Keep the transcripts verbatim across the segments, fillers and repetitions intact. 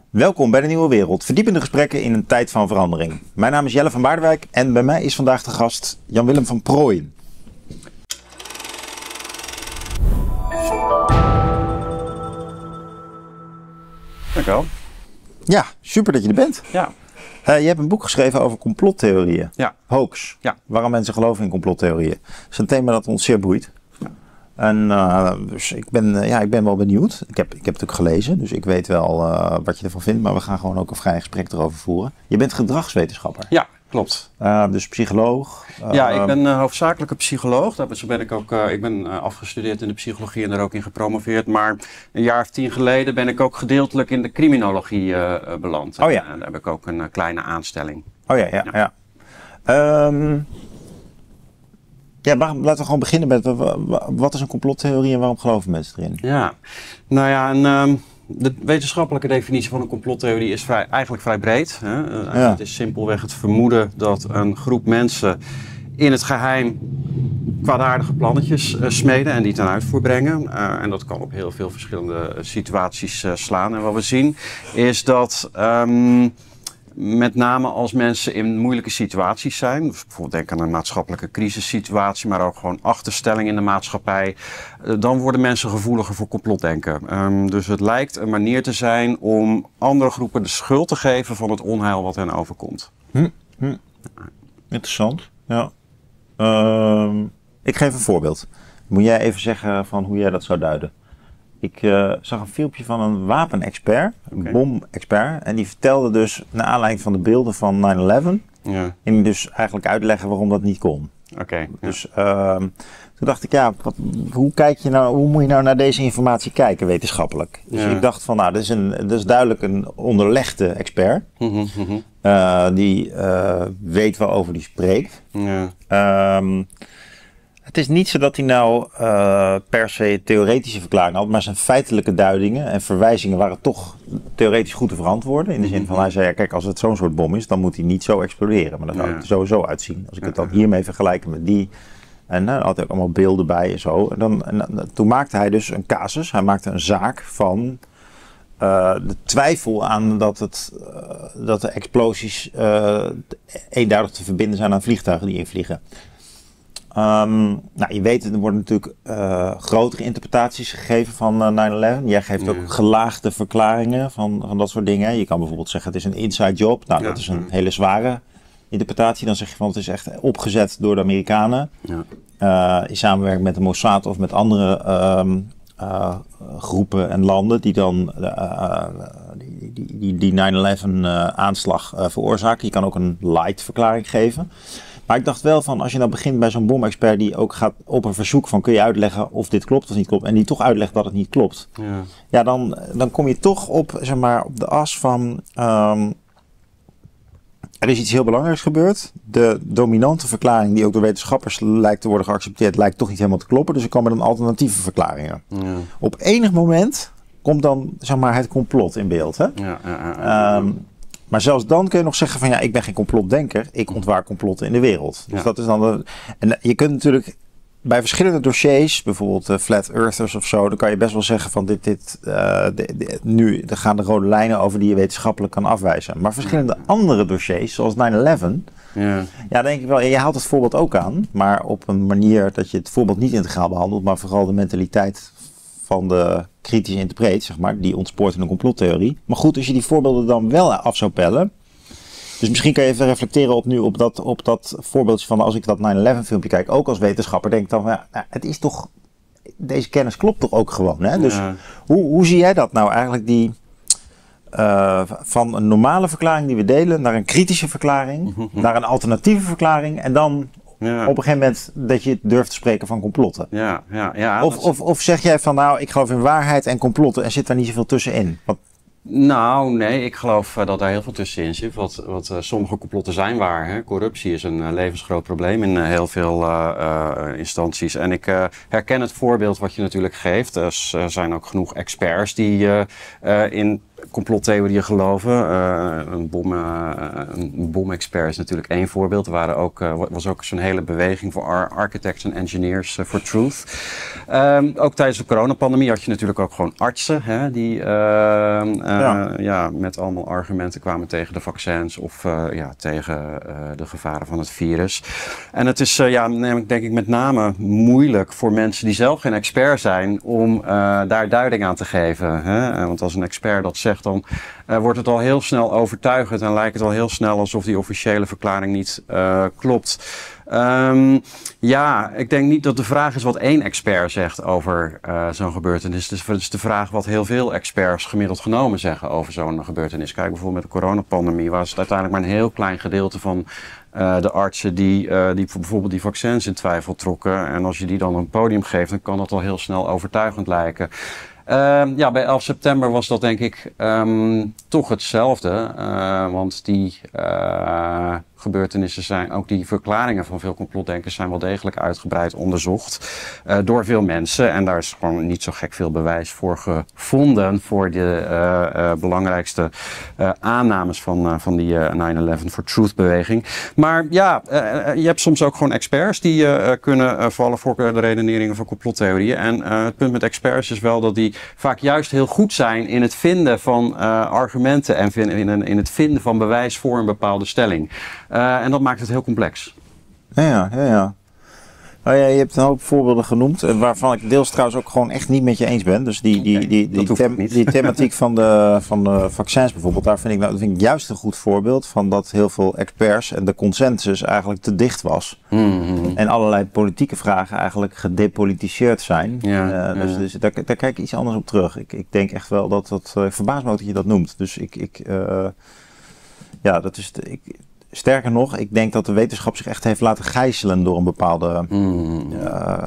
Welkom bij de Nieuwe Wereld, verdiepende gesprekken in een tijd van verandering. Mijn naam is Jelle van Baardewijk en bij mij is vandaag de gast Jan-Willem van Prooijen. Dankjewel. Ja, super dat je er bent. Ja. Uh, je hebt een boek geschreven over complottheorieën. Ja. Hoax. Ja. Waarom mensen geloven in complottheorieën. Dat is een thema dat ons zeer boeit. Ja. En uh, dus ik ben, uh, ja, ik ben wel benieuwd. Ik heb, ik heb het ook gelezen, dus ik weet wel uh, wat je ervan vindt. Maar we gaan gewoon ook een vrij gesprek erover voeren. Je bent gedragswetenschapper. Ja, klopt. Uh, dus psycholoog. Uh, ja, ik ben uh, hoofdzakelijk een psycholoog. Daar ben ik ook, uh, ik ben uh, afgestudeerd in de psychologie en daar ook in gepromoveerd. Maar een jaar of tien geleden ben ik ook gedeeltelijk in de criminologie uh, beland. Oh ja. En uh, daar heb ik ook een uh, kleine aanstelling. Oh ja, ja, ja. ja. Um, Ja, maar laten we gewoon beginnen met wat is een complottheorie en waarom geloven mensen erin? Ja, nou ja, en, um, de wetenschappelijke definitie van een complottheorie is vrij, eigenlijk vrij breed. Hè? Uh, ja. Het is simpelweg het vermoeden dat een groep mensen in het geheim kwaadaardige plannetjes uh, smeden en die ten uitvoer brengen. Uh, en dat kan op heel veel verschillende situaties uh, slaan. En wat we zien is dat Um, met name als mensen in moeilijke situaties zijn, dus bijvoorbeeld denk aan een maatschappelijke crisissituatie, maar ook gewoon achterstelling in de maatschappij, dan worden mensen gevoeliger voor complotdenken. Um, dus het lijkt een manier te zijn om andere groepen de schuld te geven van het onheil wat hen overkomt. Hm, hm. Interessant, ja. Uh, ik geef een voorbeeld. Moet jij even zeggen van hoe jij dat zou duiden? Ik uh, zag een filmpje van een wapenexpert, een okay. bomexpert. En die vertelde dus, naar aanleiding van de beelden van nine eleven, ja. en die dus eigenlijk uitleggen waarom dat niet kon. Oké. Okay, dus ja. uh, toen dacht ik, ja, wat, hoe, kijk je nou, hoe moet je nou naar deze informatie kijken wetenschappelijk? Dus ja. ik dacht van, nou, dat is, een, dat is duidelijk een onderlegde expert. Mm-hmm, mm-hmm. Uh, die uh, weet waarover die spreekt. Ja. Um, Het is niet zo dat hij nou uh, per se theoretische verklaringen had, maar zijn feitelijke duidingen en verwijzingen waren toch theoretisch goed te verantwoorden. In de zin van, hij zei, ja, kijk, als het zo'n soort bom is, dan moet hij niet zo exploderen. Maar dan zou het er sowieso uitzien. Als ik het dan hiermee vergelijk met die, en dan uh, had hij ook allemaal beelden bij en zo. En dan, en, en, toen maakte hij dus een casus, hij maakte een zaak van Uh, de twijfel aan dat, het, uh, dat de explosies uh, eenduidig te verbinden zijn aan vliegtuigen die invliegen. Um, nou, je weet, er worden natuurlijk uh, grotere interpretaties gegeven van uh, nine eleven. Jij geeft ja. ook gelaagde verklaringen van, van dat soort dingen. Je kan bijvoorbeeld zeggen, het is een inside job. Nou, ja. dat is een hele zware interpretatie. Dan zeg je van, het is echt opgezet door de Amerikanen. Ja. Uh, in samenwerking met de Mossad of met andere um, uh, groepen en landen die dan uh, uh, die, die, die, die nine eleven uh, aanslag uh, veroorzaken. Je kan ook een light verklaring geven. Maar ik dacht wel van, als je nou begint bij zo'n bomexpert die ook gaat op een verzoek van kun je uitleggen of dit klopt of niet klopt. En die toch uitlegt dat het niet klopt. Ja, ja dan, dan kom je toch op, zeg maar, op de as van, um, er is iets heel belangrijks gebeurd. De dominante verklaring die ook door wetenschappers lijkt te worden geaccepteerd, lijkt toch niet helemaal te kloppen. Dus er komen dan alternatieve verklaringen. Ja. Op enig moment komt dan, zeg maar, het complot in beeld. Hè? Ja, ja, ja, ja. Um, Maar zelfs dan kun je nog zeggen van ja, ik ben geen complotdenker. Ik ontwaar complotten in de wereld. Dus ja. dat is dan de, en je kunt natuurlijk bij verschillende dossiers, bijvoorbeeld uh, Flat Earthers of zo, dan kan je best wel zeggen van dit, dit, uh, dit, dit nu er gaan de rode lijnen over die je wetenschappelijk kan afwijzen. Maar verschillende ja. andere dossiers, zoals nine eleven, ja. ja, denk ik wel, je haalt het voorbeeld ook aan, maar op een manier dat je het voorbeeld niet integraal behandelt, maar vooral de mentaliteit van de kritische interpreet, zeg maar, die ontspoort in een complottheorie. Maar goed, als je die voorbeelden dan wel af zou pellen. Dus misschien kan je even reflecteren op nu op dat, op dat voorbeeldje van als ik dat nine eleven filmpje kijk, ook als wetenschapper, denk ik dan, ja, nou, het is toch, deze kennis klopt toch ook gewoon, hè? Dus ja. hoe, hoe zie jij dat nou eigenlijk, die uh, van een normale verklaring die we delen, naar een kritische verklaring, naar een alternatieve verklaring en dan ja. op een gegeven moment dat je durft te spreken van complotten. Ja, ja, ja, of, of, of zeg jij van nou, ik geloof in waarheid en complotten en zit daar niet zoveel tussenin? Want Nou, nee, ik geloof uh, dat daar heel veel tussenin zit. Wat, wat uh, sommige complotten zijn waar. Hè? Corruptie is een uh, levensgroot probleem in uh, heel veel uh, uh, instanties. En ik uh, herken het voorbeeld wat je natuurlijk geeft. Er uh, zijn ook genoeg experts die uh, uh, in complottheorieën geloven. Uh, een, bom, uh, een bomexpert is natuurlijk één voorbeeld. Er waren ook, uh, was ook zo'n hele beweging voor ar architects en engineers uh, for truth. Um, ook tijdens de coronapandemie had je natuurlijk ook gewoon artsen hè, die uh, uh, ja. Ja, met allemaal argumenten kwamen tegen de vaccins of uh, ja, tegen uh, de gevaren van het virus. En het is uh, ja, denk ik met name moeilijk voor mensen die zelf geen expert zijn om uh, daar duiding aan te geven. Hè? Want als een expert dat zegt, dan uh, wordt het al heel snel overtuigend en lijkt het al heel snel alsof die officiële verklaring niet uh, klopt. Um, ja, ik denk niet dat de vraag is wat één expert zegt over uh, zo'n gebeurtenis. Dus het is de vraag wat heel veel experts gemiddeld genomen zeggen over zo'n gebeurtenis. Kijk bijvoorbeeld met de coronapandemie was het uiteindelijk maar een heel klein gedeelte van uh, de artsen die, uh, die bijvoorbeeld die vaccins in twijfel trokken. En als je die dan een podium geeft, dan kan dat al heel snel overtuigend lijken. Uh, ja, bij elf september was dat denk ik um, toch hetzelfde. Uh, want die uh, gebeurtenissen zijn, ook die verklaringen van veel complotdenkers zijn wel degelijk uitgebreid onderzocht. Uh, door veel mensen. En daar is gewoon niet zo gek veel bewijs voor gevonden. Voor de uh, uh, belangrijkste uh, aannames van, uh, van die uh, nine eleven for Truth beweging. Maar ja, uh, je hebt soms ook gewoon experts die uh, kunnen uh, vallen voor de redeneringen van complottheorieën. En uh, het punt met experts is wel dat die vaak juist heel goed zijn in het vinden van uh, argumenten en in, in, in het vinden van bewijs voor een bepaalde stelling. Uh, en dat maakt het heel complex. Ja, ja, ja. ja. Nou ja, je hebt een hoop voorbeelden genoemd, waarvan ik deels trouwens ook gewoon echt niet met je eens ben. Dus die, die, die, die, die, them, die thematiek van de, van de vaccins bijvoorbeeld, daar vind ik, nou, dat vind ik juist een goed voorbeeld van dat heel veel experts en de consensus eigenlijk te dicht was. Mm-hmm. En allerlei politieke vragen eigenlijk gedepolitiseerd zijn. Ja, uh, dus ja. dus daar, daar kijk ik iets anders op terug. Ik, ik denk echt wel dat dat, uh, ik verbaas me ook dat je dat noemt. Dus ik, ik uh, ja, dat is, de, ik, sterker nog, ik denk dat de wetenschap zich echt heeft laten gijzelen door een bepaalde mm. uh,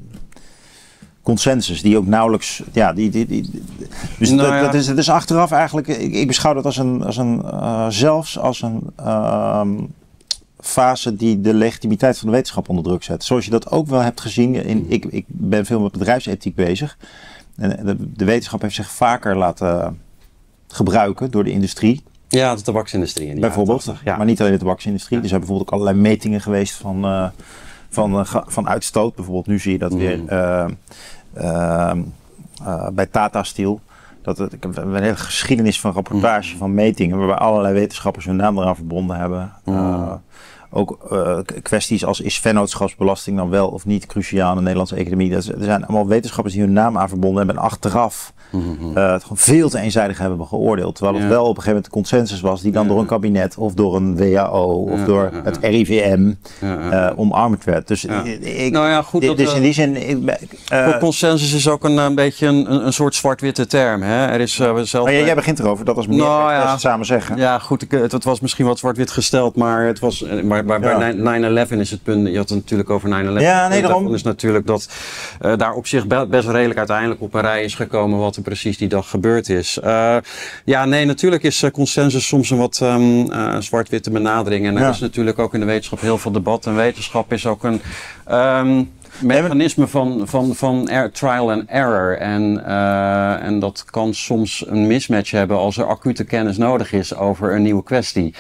consensus, die ook nauwelijks, ja, die, die, die dus nou, dat, ja. dat, is, dat is achteraf eigenlijk, ik, ik beschouw dat als een, als een uh, zelfs als een uh, fase die de legitimiteit van de wetenschap onder druk zet. Zoals je dat ook wel hebt gezien, in, ik, ik ben veel met bedrijfsethiek bezig, en de, de wetenschap heeft zich vaker laten gebruiken door de industrie. Ja, de tabaksindustrie. In bijvoorbeeld, tachtig, ja. Maar niet alleen de tabaksindustrie. Ja. Er zijn bijvoorbeeld ook allerlei metingen geweest van, uh, van, uh, van uitstoot. Bijvoorbeeld nu zie je dat mm. weer uh, uh, uh, bij Tata Steel. Dat het, ik heb een hele geschiedenis van rapportage mm. van metingen, waarbij allerlei wetenschappers hun naam eraan verbonden hebben. Mm. Uh, ook uh, kwesties als is vennootschapsbelasting dan wel of niet cruciaal in de Nederlandse economie. Dat is, er zijn allemaal wetenschappers die hun naam aan verbonden hebben en achteraf mm-hmm. uh, het gewoon veel te eenzijdig hebben geoordeeld. Terwijl ja. het wel op een gegeven moment de consensus was die dan ja. door een kabinet of door een W H O of ja, door ja, ja. het R I V M ja, ja. Uh, omarmd werd. Dus ja. ik, nou ja, goed, dit, dat, dus in die zin... Ik, uh, consensus is ook een, een beetje een, een soort zwart-witte term. Hè? Er is, uh, zelf, maar jij, jij begint erover, dat was meer nou, ja, het samen zeggen. Ja, goed, ik, het, het was misschien wat zwart-wit gesteld, maar het was... Maar, maar bij ja. nine eleven is het punt, je had het natuurlijk over nine eleven. Ja, nee, daarom. is natuurlijk dat uh, daar op zich be best redelijk uiteindelijk op een rij is gekomen wat er precies die dag gebeurd is. Uh, ja, nee, natuurlijk is uh, consensus soms een wat um, uh, zwart-witte benadering. En er ja. is natuurlijk ook in de wetenschap heel veel debat. En wetenschap is ook een... Um, mechanisme van, van, van er, trial and error. En, uh, en dat kan soms een mismatch hebben als er acute kennis nodig is over een nieuwe kwestie.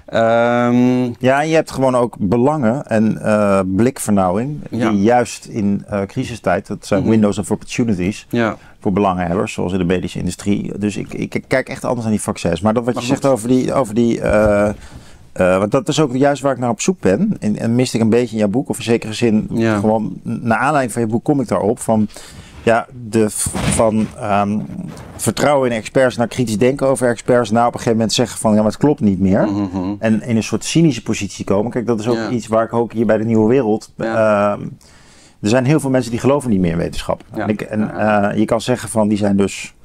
Um, ja, en je hebt gewoon ook belangen en uh, blikvernauwing. Ja. Die juist in uh, crisistijd, dat zijn mm-hmm. windows of opportunities ja. voor belangenhebbers, zoals in de medische industrie. Dus ik, ik kijk echt anders naar die vaccins. Maar dat wat je maar zegt over die... Over die uh, Uh, want dat is ook juist waar ik naar op zoek ben. En, en miste ik een beetje in jouw boek, of in zekere zin, ja. gewoon naar aanleiding van je boek kom ik daarop. Van, ja, de, van um, vertrouwen in experts naar kritisch denken over experts. Nou, op een gegeven moment zeggen van, ja, maar het klopt niet meer. Mm-hmm. En in een soort cynische positie komen. Kijk, dat is ook ja. iets waar ik ook hier bij de Nieuwe Wereld... Ja. Uh, er zijn heel veel mensen die geloven niet meer in wetenschap. Ja. En, ik, en uh, je kan zeggen van, die zijn dus...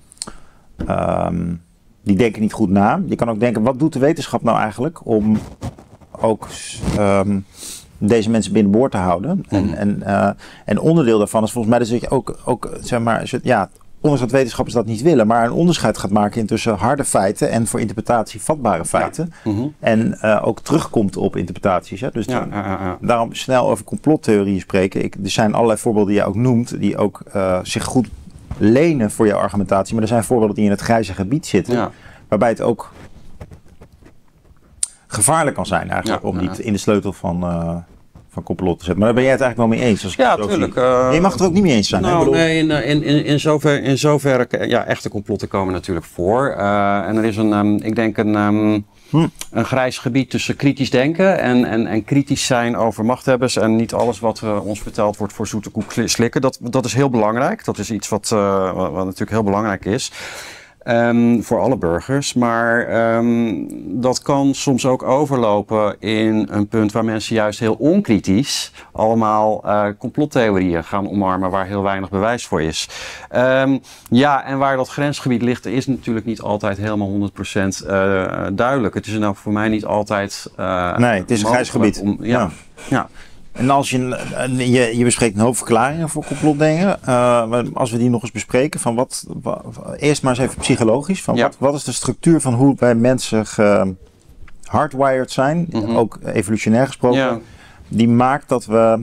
Um, Die denken niet goed na. Je kan ook denken, wat doet de wetenschap nou eigenlijk om ook um, deze mensen binnenboord te houden? Mm. En, en, uh, en onderdeel daarvan is volgens mij dat je ook, ook zeg maar, ja, ondanks dat wetenschappers dat niet willen, maar een onderscheid gaat maken tussen harde feiten en voor interpretatie vatbare feiten. Ja. Mm-hmm. En uh, ook terugkomt op interpretaties. Hè? Dus ja, dan, ja, ja, ja. daarom snel over complottheorieën spreken. Ik, er zijn allerlei voorbeelden die je ook noemt, die ook uh, zich goed lenen voor jouw argumentatie. Maar er zijn voorbeelden die in het grijze gebied zitten. Ja. Waarbij het ook gevaarlijk kan zijn eigenlijk. Ja, om niet ja. in de sleutel van... Uh, van complot te zetten. Maar daar ben jij het eigenlijk wel mee eens? Als ik ja, natuurlijk. Uh, je mag het er ook niet mee eens zijn. Nou, nee, in, in, in, in zover, in zoverre, ja, echte complotten komen natuurlijk voor. Uh, en er is een, um, ik denk een, um, hm. een grijs gebied tussen kritisch denken en, en, en kritisch zijn over machthebbers en niet alles wat uh, ons verteld wordt voor zoete koek slikken. Dat, dat is heel belangrijk. Dat is iets wat, uh, wat, wat natuurlijk heel belangrijk is. Um, voor alle burgers, maar um, dat kan soms ook overlopen in een punt waar mensen juist heel onkritisch allemaal uh, complottheorieën gaan omarmen waar heel weinig bewijs voor is. Um, ja, en waar dat grensgebied ligt is natuurlijk niet altijd helemaal honderd procent uh, duidelijk. Het is nou voor mij niet altijd uh, nee, het is een grijs gebied. Om, ja, ja. ja. En als je, je, je bespreekt een hoop verklaringen voor complotdenken. Uh, als we die nog eens bespreken, van wat, wat eerst maar eens even psychologisch. Van ja. wat, wat is de structuur van hoe wij mensen hardwired zijn, mm-hmm. ook evolutionair gesproken, ja. die maakt dat we,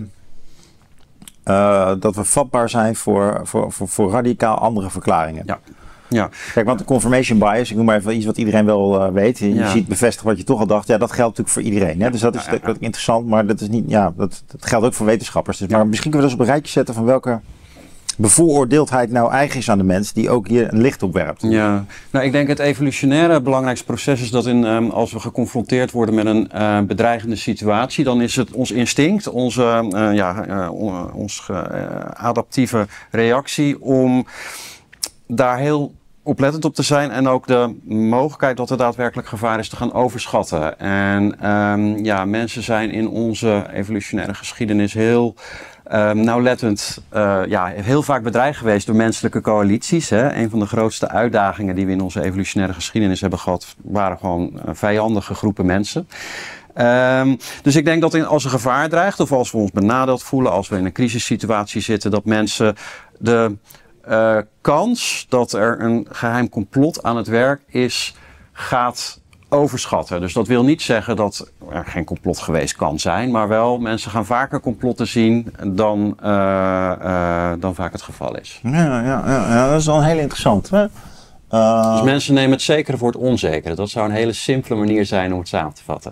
uh, dat we vatbaar zijn voor, voor, voor, voor radicaal andere verklaringen. Ja. Ja. Kijk, want de confirmation bias, ik noem maar even iets wat iedereen wel uh, weet. Je ja. ziet bevestigd wat je toch al dacht. Ja, dat geldt natuurlijk voor iedereen. Hè? Dus dat is ja, ja, ja. interessant, maar dat is niet. Ja, dat, dat geldt ook voor wetenschappers. Dus, ja. Maar misschien kunnen we dat eens op een rijtje zetten van welke bevooroordeeldheid nou eigen is aan de mens, die ook hier een licht op werpt. Ja, nou ik denk het evolutionaire belangrijkste proces is dat in, um, als we geconfronteerd worden met een uh, bedreigende situatie, dan is het ons instinct, onze uh, ja, uh, on, ons uh, adaptieve reactie om daar heel oplettend op te zijn en ook de mogelijkheid dat er daadwerkelijk gevaar is te gaan overschatten. En um, ja, mensen zijn in onze evolutionaire geschiedenis heel um, nauwlettend, uh, ja, heel vaak bedreigd geweest door menselijke coalities. Hè. Een van de grootste uitdagingen die we in onze evolutionaire geschiedenis hebben gehad, waren gewoon uh, vijandige groepen mensen. Um, dus ik denk dat in, als er gevaar dreigt of als we ons benadeeld voelen, als we in een crisissituatie zitten, dat mensen de Uh, kans dat er een geheim complot aan het werk is, gaat overschatten. Dus dat wil niet zeggen dat er geen complot geweest kan zijn, maar wel mensen gaan vaker complotten zien dan, uh, uh, dan vaak het geval is. Ja, ja, ja, ja, dat is wel een heel interessant. Hè? Uh... Dus mensen nemen het zekere voor het onzekere. Dat zou een hele simpele manier zijn om het samen te vatten.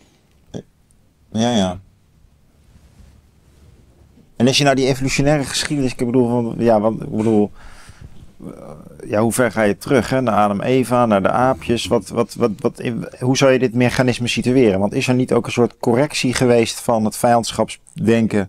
Ja, ja. En als je nou die evolutionaire geschiedenis, ik bedoel, van, ja, wat, ik bedoel, ja, hoe ver ga je terug, hè? Naar Adam en Eva, naar de aapjes, wat, wat, wat, wat, hoe zou je dit mechanisme situeren? Want is er niet ook een soort correctie geweest van het vijandschapsdenken?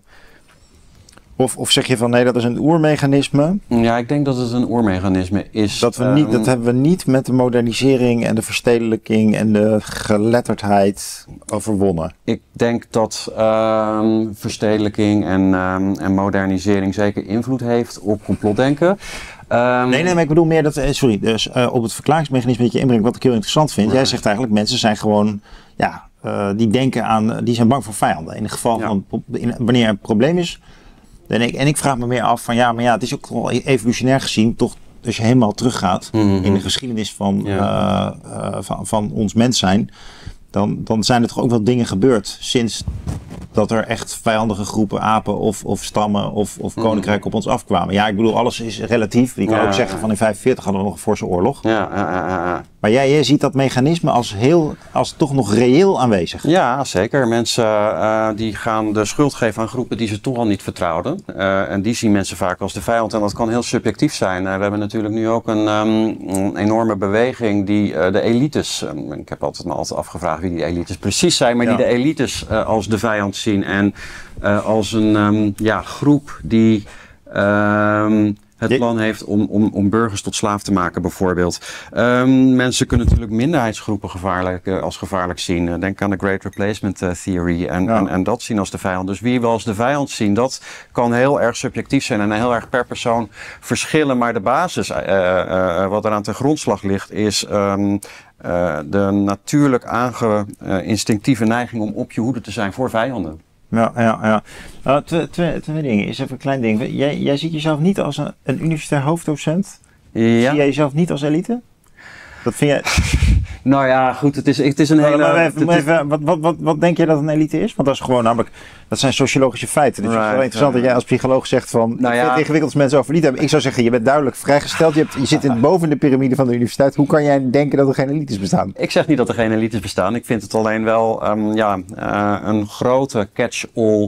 Of, of zeg je van nee, dat is een oermechanisme? Ja, ik denk dat het een oermechanisme is. Dat, we niet, um, dat hebben we niet met de modernisering en de verstedelijking en de geletterdheid overwonnen. Ik denk dat um, verstedelijking en, um, en modernisering zeker invloed heeft op complotdenken. Um, nee, nee, maar ik bedoel meer dat, sorry, dus uh, op het verklaringsmechanisme dat je inbrengt, wat ik heel interessant vind. Jij zegt eigenlijk, mensen zijn gewoon, ja, uh, die denken aan, die zijn bang voor vijanden. In het geval ja. van, in, wanneer er een probleem is. En ik, en ik vraag me meer af van ja, maar ja, het is ook wel evolutionair gezien toch, als je helemaal teruggaat mm-hmm. in de geschiedenis van, ja. uh, uh, van, van ons mens zijn, dan, dan zijn er toch ook wel dingen gebeurd sinds dat er echt vijandige groepen apen of, of stammen of, of koninkrijken op ons afkwamen. Ja, ik bedoel, alles is relatief. Je kan ja, ook zeggen van in vijfenveertig hadden we nog een forse oorlog. Ja, ja, ja, ja. Maar jij, jij ziet dat mechanisme als heel, als toch nog reëel aanwezig. Ja, zeker. Mensen uh, die gaan de schuld geven aan groepen die ze toch al niet vertrouwden. Uh, en die zien mensen vaak als de vijand. En dat kan heel subjectief zijn. Uh, we hebben natuurlijk nu ook een, um, een enorme beweging die uh, de elites, um, ik heb altijd me altijd afgevraagd wie die elites precies zijn, maar ja. die de elites uh, als de vijand zien. En uh, als een um, ja, groep die um, het plan heeft om, om, om burgers tot slaaf te maken bijvoorbeeld. Um, mensen kunnen natuurlijk minderheidsgroepen gevaarlijk, uh, als gevaarlijk zien. Uh, denk aan de Great Replacement uh, Theory en, ja. en, en dat zien als de vijand. Dus wie we als de vijand zien, dat kan heel erg subjectief zijn en heel erg per persoon verschillen. Maar de basis, uh, uh, wat eraan ten grondslag ligt, is um, uh, de natuurlijk aange uh, instinctieve neiging om op je hoede te zijn voor vijanden. Ja, ja, ja. Uh, twee, twee, twee dingen. Is even een klein ding. Jij, jij ziet jezelf niet als een, een universitair hoofddocent? Ja. Zie jij jezelf niet als elite? Dat vind je... Nou ja, goed, het is, het is een hele... Maar even, het, even, wat, wat, wat, wat denk je dat een elite is? Want dat is gewoon namelijk, dat zijn sociologische feiten. Dus right, het is wel interessant right. dat jij als psycholoog zegt van, nou, ik vind ja. het ingewikkeld als mensen over elite hebben. Ik zou zeggen, je bent duidelijk vrijgesteld, je, hebt, je zit in, boven de piramide van de universiteit. Hoe kan jij denken dat er geen elites bestaan? Ik zeg niet dat er geen elites bestaan. Ik vind het alleen wel um, ja, uh, een grote catch-all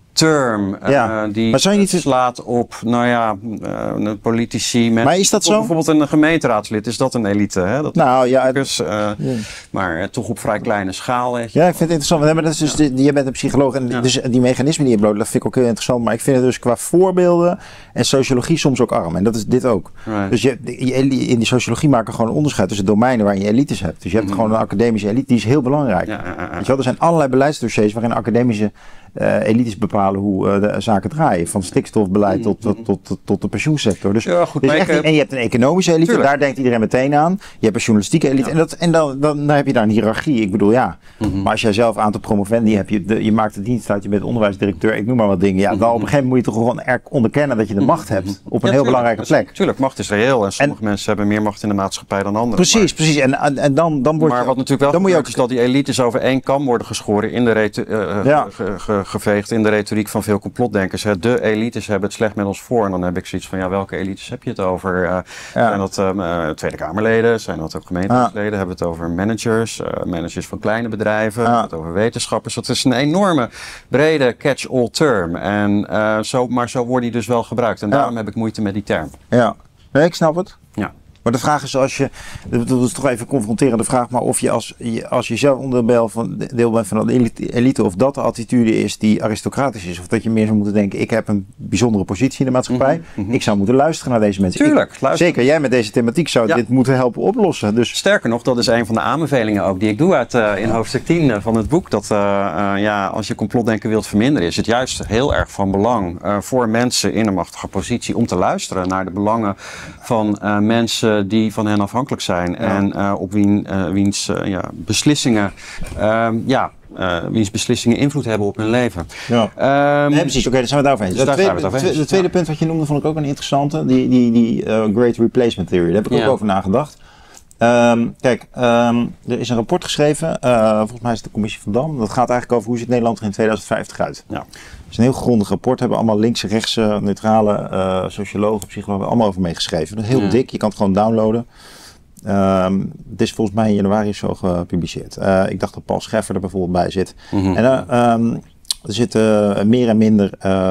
term ja. uh, die maar zou je niet... slaat op, nou ja, uh, politici. Mensen, maar is dat zo? Bijvoorbeeld een gemeenteraadslid, is dat een elite? Hè? Dat nou ja, dus, uh, ja. Maar uh, toch op vrij kleine schaal. Weet je. Ja, ik vind het interessant. Maar dat is dus, ja. je bent een psycholoog en ja. dus die mechanismen die je bloot, dat vind ik ook heel interessant. Maar ik vind het dus qua voorbeelden en sociologie soms ook arm. En dat is dit ook. Right. Dus je, je, in die sociologie maken gewoon een onderscheid tussen domeinen waarin je elites hebt. Dus je hebt mm. gewoon een academische elite, die is heel belangrijk. Ja, ja, ja. Weet je wel, er zijn allerlei beleidsdossiers waarin academische Uh, elites bepalen hoe uh, de zaken draaien. Van stikstofbeleid tot, tot, tot, tot, tot de pensioensector. Dus, ja, goed, dus echt, en je hebt een economische elite, tuurlijk. Daar denkt iedereen meteen aan. Je hebt een journalistieke elite. Ja. En, dat, en dan, dan, dan heb je daar een hiërarchie. Ik bedoel, ja. Mm-hmm. Maar als jij zelf aan aantal promovendi hebt, je, de, je maakt de dienst uit, je bent onderwijsdirecteur, ik noem maar wat dingen. Ja, dan mm-hmm. op een gegeven moment moet je toch gewoon onderkennen dat je de macht hebt. Op een ja, heel tuurlijk. belangrijke plek. Tuurlijk, macht is reëel. En sommige en, mensen hebben meer macht in de maatschappij dan anderen. Precies, maar, precies. En, en, en dan, dan wordt maar je, wat natuurlijk wel dan moet je ook, is dat die elites over één kam worden geschoren in de retu- uh, ja. ge, ge, geveegd in de retoriek van veel complotdenkers. Hè. De elites hebben het slecht met ons voor. En dan heb ik zoiets van, ja, welke elites heb je het over? Uh, ja. Zijn dat uh, Tweede Kamerleden? Zijn dat ook gemeenteraadsleden? Ja. Hebben we het over managers? Uh, managers van kleine bedrijven? Ja. Hebben we het over wetenschappers? Dat is een enorme, brede catch-all term. En, uh, zo, maar zo wordt die dus wel gebruikt. En daarom ja. heb ik moeite met die term. Ja, nee, ik snap het. Ja. Maar de vraag is, als je, dat is toch even een confronterende vraag, maar of je als, als je zelf onderdeel van, deel bent van de elite, of dat de attitude is die aristocratisch is, of dat je meer zou moeten denken, ik heb een bijzondere positie in de maatschappij, mm-hmm. ik zou moeten luisteren naar deze mensen. Tuurlijk, ik, luister. Zeker, jij met deze thematiek zou ja. dit moeten helpen oplossen. Dus. Sterker nog, dat is een van de aanbevelingen ook die ik doe uit, uh, in hoofdstuk tien van het boek, dat uh, uh, ja, als je complotdenken wilt verminderen, is het juist heel erg van belang uh, voor mensen in een machtige positie om te luisteren naar de belangen van uh, mensen die van hen afhankelijk zijn ja. en uh, op wien, uh, wiens uh, ja, beslissingen uh, ja, uh, wiens beslissingen invloed hebben op hun leven. Ja. Um, nee, precies, oké, okay, daar zijn we het over eens. Dus dat tweede, het over de tweede ja. punt wat je noemde vond ik ook een interessante, die, die, die uh, Great Replacement Theory, daar heb ik ja. ook over nagedacht. Um, kijk, um, er is een rapport geschreven, uh, volgens mij is het de commissie van Dam, dat gaat eigenlijk over hoe ziet Nederland er in tweeduizend vijftig uit. Ja. Het is een heel grondig rapport, hebben allemaal linkse, rechtse, neutrale uh, sociologen, psychologen, allemaal over meegeschreven. Dat is heel ja. dik, je kan het gewoon downloaden. Um, het is volgens mij in januari zo gepubliceerd. Uh, ik dacht dat Paul Scheffer er bijvoorbeeld bij zit. Mm-hmm. En uh, um, er zitten meer en minder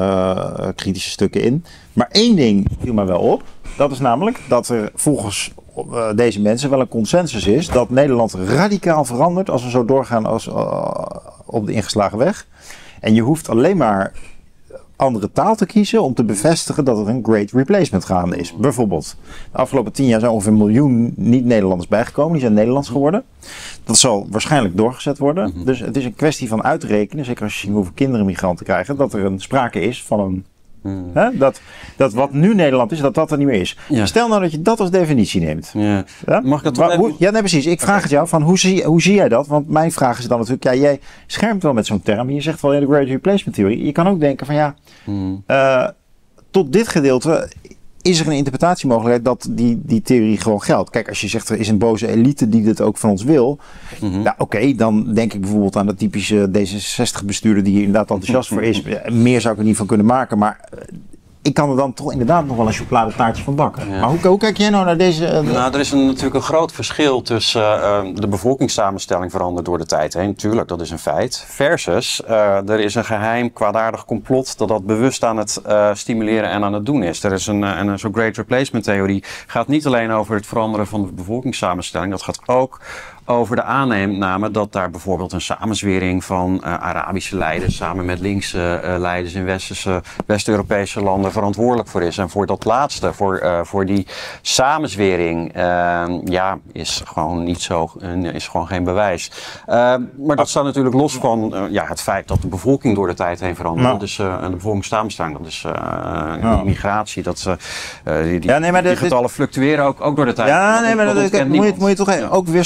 uh, kritische stukken in. Maar één ding viel mij wel op. Dat is namelijk dat er volgens uh, deze mensen wel een consensus is dat Nederland radicaal verandert als we zo doorgaan als uh, op de ingeslagen weg. En je hoeft alleen maar andere taal te kiezen om te bevestigen dat er een great replacement gaande is. Bijvoorbeeld, de afgelopen tien jaar zijn ongeveer een miljoen niet-Nederlanders bijgekomen. Die zijn Nederlands geworden. Dat zal waarschijnlijk doorgezet worden. Mm-hmm. Dus het is een kwestie van uitrekenen, zeker als je ziet hoeveel kinderen migranten krijgen, dat er een sprake is van een Hmm. He? Dat, dat wat nu Nederland is, dat dat er niet meer is. Ja. Stel nou dat je dat als definitie neemt. Ja. Ja? Mag ik dat toch hoe, Ja, nee, precies. Ik vraag okay. het jou van hoe zie, hoe zie jij dat? Want mijn vraag is dan natuurlijk, ja, jij schermt wel met zo'n term. Je zegt wel in de Great Replacement Theory. Je kan ook denken van ja, hmm. uh, tot dit gedeelte is er een interpretatiemogelijkheid dat die, die theorie gewoon geldt. Kijk, als je zegt er is een boze elite die dit ook van ons wil. Mm-hmm. Nou, oké, okay, dan denk ik bijvoorbeeld aan de typische D zesenzestig-bestuurder die hier inderdaad enthousiast voor is. Meer zou ik er niet van kunnen maken, maar ik kan er dan toch inderdaad nog wel een chocoladetaartje van bakken. Ja. Maar hoe, hoe kijk jij nou naar deze... Uh, nou, er is een, natuurlijk een groot verschil tussen uh, de bevolkingssamenstelling verandert door de tijd heen. Tuurlijk, dat is een feit. Versus, uh, er is een geheim kwaadaardig complot dat dat bewust aan het uh, stimuleren en aan het doen is. Er is een, uh, een zo'n Great Replacement theorie gaat niet alleen over het veranderen van de bevolkingssamenstelling. Dat gaat ook over de aanname dat daar bijvoorbeeld een samenzwering van uh, Arabische leiders samen met linkse uh, leiders in westerse, West-Europese landen verantwoordelijk voor is. En voor dat laatste, voor, uh, voor die samenzwering, uh, ja, is gewoon niet zo, uh, is gewoon geen bewijs. Uh, maar dat staat natuurlijk los van uh, ja, het feit dat de bevolking door de tijd heen verandert. Nou. Dus uh, de bevolkingssamenstelling, dat is uh, nou. die migratie, dat uh, die, die, ja, nee, maar die de, getallen de, fluctueren ook, ook door de tijd. Ja, nee, maar dat, dat, dat moet, je, moet je toch ja. ook weer sociologisch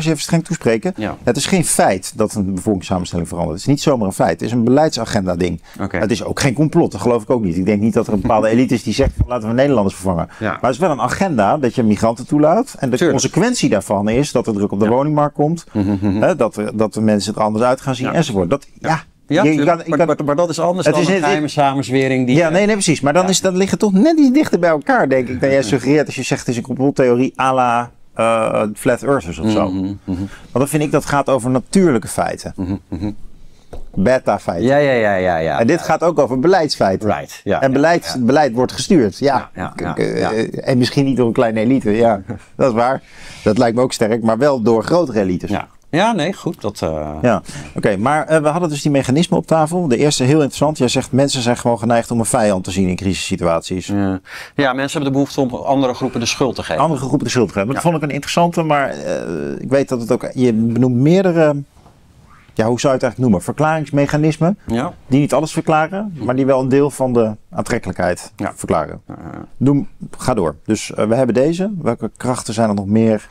je even streng toespreken. Ja. Het is geen feit dat een bevolkingssamenstelling verandert. Het is niet zomaar een feit. Het is een beleidsagenda ding. Okay. Het is ook geen complot, dat geloof ik ook niet. Ik denk niet dat er een bepaalde elite is die zegt, laten we Nederlanders vervangen. Ja. Maar het is wel een agenda dat je migranten toelaat. En de Tuurlijk. consequentie daarvan is dat er druk op de ja. woningmarkt komt. Mm-hmm. Hè, dat, er, dat de mensen er anders uit gaan zien ja. enzovoort. Dat, ja. ja. Ja, je, je kan, je maar, kan, maar dat is anders het dan is een geheime het, samenzwering. Die, ja, nee, nee, precies. Maar dan, ja. is, dan liggen toch net iets dichter bij elkaar, denk ik. Dan jij suggereert als je zegt het is een complottheorie à la uh, Flat Earthers of zo. Mm-hmm, mm-hmm. Want dan vind ik dat gaat over natuurlijke feiten. Mm-hmm. Beta-feiten. Ja, ja, ja, ja, ja. En dit gaat ook over beleidsfeiten. Right, ja, en beleid, ja, ja. beleid wordt gestuurd. Ja. Ja, ja, ja, ja. En misschien niet door een kleine elite. Ja, dat is waar. Dat lijkt me ook sterk. Maar wel door grotere elites. Ja. Ja, nee, goed. Dat, uh... Ja, oké. Okay, maar uh, we hadden dus die mechanismen op tafel. De eerste, heel interessant. Jij zegt, mensen zijn gewoon geneigd om een vijand te zien in crisissituaties. Ja, ja mensen hebben de behoefte om andere groepen de schuld te geven. Andere groepen de schuld te geven. Dat ja. vond ik een interessante, maar uh, ik weet dat het ook... Je benoemt meerdere... Ja, hoe zou je het eigenlijk noemen? Verklaringsmechanismen. Ja. Die niet alles verklaren, maar die wel een deel van de aantrekkelijkheid ja. verklaren. Ja, ja. Doe, ga door. Dus uh, we hebben deze. Welke krachten zijn er nog meer...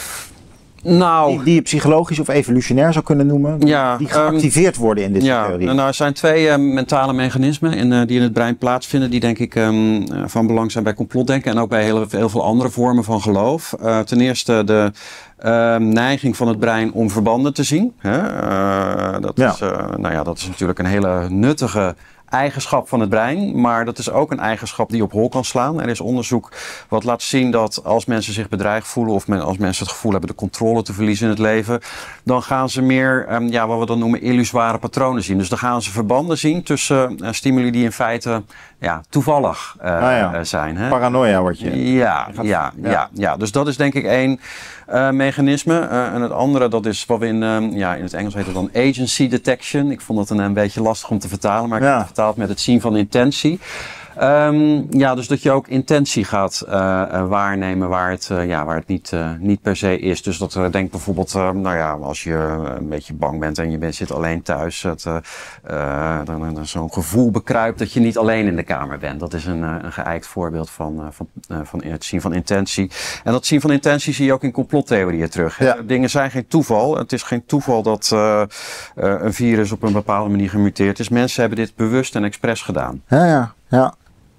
Nou, die, die je psychologisch of evolutionair zou kunnen noemen, ja, die geactiveerd um, worden in dit ja, theorie. Nou, er zijn twee uh, mentale mechanismen in, uh, die in het brein plaatsvinden, die denk ik um, uh, van belang zijn bij complotdenken en ook bij heel, heel veel andere vormen van geloof. Uh, ten eerste de uh, neiging van het brein om verbanden te zien. Hè? Uh, dat, ja. Is, uh, nou ja, dat is natuurlijk een hele nuttige eigenschap van het brein, maar dat is ook een eigenschap die op hol kan slaan. Er is onderzoek wat laat zien dat als mensen zich bedreigd voelen of men, als mensen het gevoel hebben de controle te verliezen in het leven, dan gaan ze meer, um, ja, wat we dan noemen illusoire patronen zien. Dus dan gaan ze verbanden zien tussen uh, stimuli die in feite ja, toevallig uh, ah ja. uh, zijn. Hè? Paranoia wordt je. Ja, ja, ja, ja, ja. Dus dat is denk ik één uh, mechanisme. Uh, en het andere, dat is wat we in, uh, ja, in het Engels heet het dan agency detection. Ik vond dat een, een beetje lastig om te vertalen, maar ik ja. heb het vertaald met het zien van intentie. Um, ja, dus dat je ook intentie gaat uh, uh, waarnemen waar het, uh, ja, waar het niet, uh, niet per se is. Dus dat uh, denk bijvoorbeeld, uh, nou ja, als je een beetje bang bent en je bent, zit alleen thuis, dat uh, uh, dan, dan zo'n gevoel bekruipt dat je niet alleen in de kamer bent. Dat is een, uh, een geëikt voorbeeld van, uh, van, uh, van het zien van intentie. En dat zien van intentie zie je ook in complottheorieën terug. Ja. Dingen zijn geen toeval. Het is geen toeval dat uh, uh, een virus op een bepaalde manier gemuteerd is. Mensen hebben dit bewust en expres gedaan. Ja, ja, ja.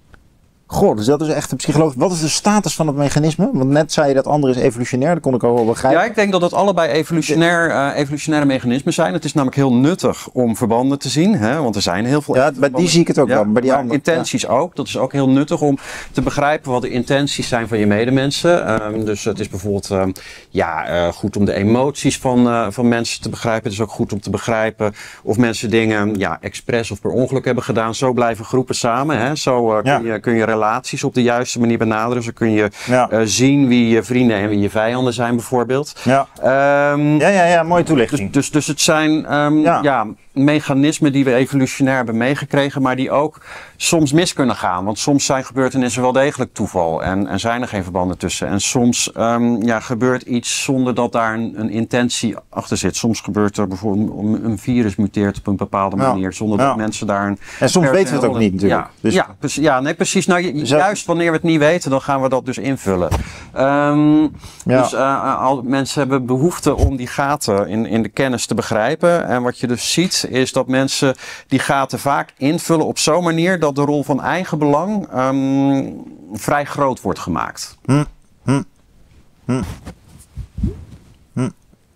Goh, dus dat is echt een psycholoog. Wat is de status van het mechanisme? Want net zei je dat andere is evolutionair, dat kon ik ook wel begrijpen. Ja, ik denk dat het allebei evolutionair, uh, evolutionaire mechanismen zijn. Het is namelijk heel nuttig om verbanden te zien, hè? Want er zijn heel veel... Ja, bij die zie ik het ook ja, wel, bij die andere. Intenties ja. ook. Dat is ook heel nuttig om te begrijpen wat de intenties zijn van je medemensen. Um, dus het is bijvoorbeeld um, ja, uh, goed om de emoties van, uh, van mensen te begrijpen. Het is ook goed om te begrijpen of mensen dingen ja, expres of per ongeluk hebben gedaan. Zo blijven groepen samen. Hè? Zo uh, kun, ja. je, kun je relaties op de juiste manier benaderen. Zo kun je ja. uh, zien wie je vrienden en wie je vijanden zijn bijvoorbeeld. Ja, um, ja, ja, ja, mooie toelichting. Dus, dus, dus het zijn um, ja. Ja, mechanismen die we evolutionair hebben meegekregen, maar die ook soms mis kunnen gaan. Want soms zijn gebeurtenissen wel degelijk toeval en, en zijn er geen verbanden tussen. En soms um, ja, gebeurt iets zonder dat daar een, een intentie achter zit. Soms gebeurt er bijvoorbeeld een virus muteert op een bepaalde manier, ja. zonder dat ja. mensen daar een... En soms weten we het ook niet natuurlijk. Ja, dus... ja, precies, ja nee, precies. Nou, ju- juist wanneer we het niet weten, dan gaan we dat dus invullen. Um, ja. Dus uh, al, mensen hebben behoefte om die gaten in, in de kennis te begrijpen. En wat je dus ziet, is dat mensen die gaten vaak invullen op zo'n manier dat de rol van eigen belang um, vrij groot wordt gemaakt. Hm. Hm. Hm. Hm.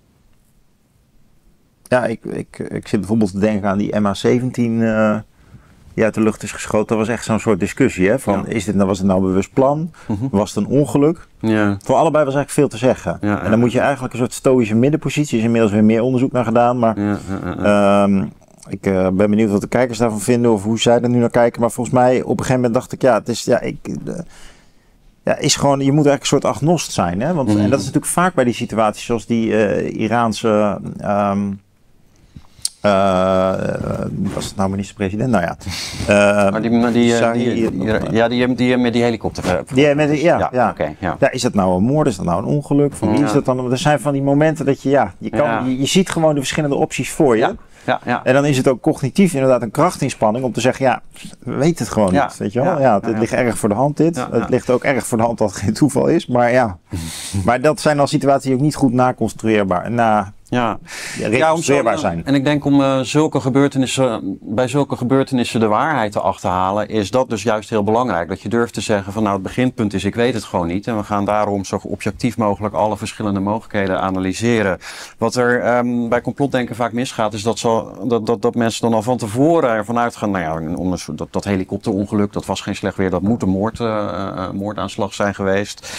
Ja, ik, ik, ik zit bijvoorbeeld te denken aan die M H zeventien uh, die uit de lucht is geschoten. Dat was echt zo'n soort discussie. Hè? Van, ja. is dit, nou, was het nou een bewust plan? Mm-hmm. Was het een ongeluk? Ja. Voor allebei was eigenlijk veel te zeggen. Ja, en dan ja. moet je eigenlijk een soort stoïsche middenpositie. Er is inmiddels weer meer onderzoek naar gedaan. Maar ja, ja, ja. Um, ik uh, ben benieuwd wat de kijkers daarvan vinden. Of hoe zij er nu naar kijken. Maar volgens mij op een gegeven moment dacht ik. Ja, het is, ja, ik, uh, ja, is gewoon, je moet eigenlijk een soort agnost zijn. Hè? Want, mm-hmm. En dat is natuurlijk vaak bij die situaties zoals die uh, Iraanse... Um, Uh, was het nou minister-president? Nou ja. Uh, maar die, die, die, die, die, ja, die, die met die helikopter. Die, met die, ja, ja. ja. Okay, ja. ja. Is dat nou een moord? Is dat nou een ongeluk? Van wie ja. is dat dan? Er zijn van die momenten dat je, ja, je, kan, ja. je, je ziet gewoon de verschillende opties voor je. Ja. Ja, ja. En dan is het ook cognitief inderdaad een krachtinspanning om te zeggen, ja, we weten het gewoon ja. niet. Weet je wel? Ja, ja, het ja, ja. ligt erg voor de hand dit. Ja, ja. Het ligt ook erg voor de hand dat het geen toeval is. Maar ja, maar dat zijn al situaties die ook niet goed naconstrueerbaar na, ja. Ja, reconstrueerbaar zijn. En ik denk om uh, zulke gebeurtenissen, bij zulke gebeurtenissen de waarheid te achterhalen, is dat dus juist heel belangrijk. Dat je durft te zeggen van nou het beginpunt is ik weet het gewoon niet. En we gaan daarom zo objectief mogelijk alle verschillende mogelijkheden analyseren. Wat er um, bij complotdenken vaak misgaat is dat, zo, dat, dat, dat mensen dan al van tevoren ervan uitgaan. Nou ja, onderzoek, dat, dat helikopterongeluk, dat was geen slecht weer. Dat moet een moord, uh, uh, moordaanslag zijn geweest.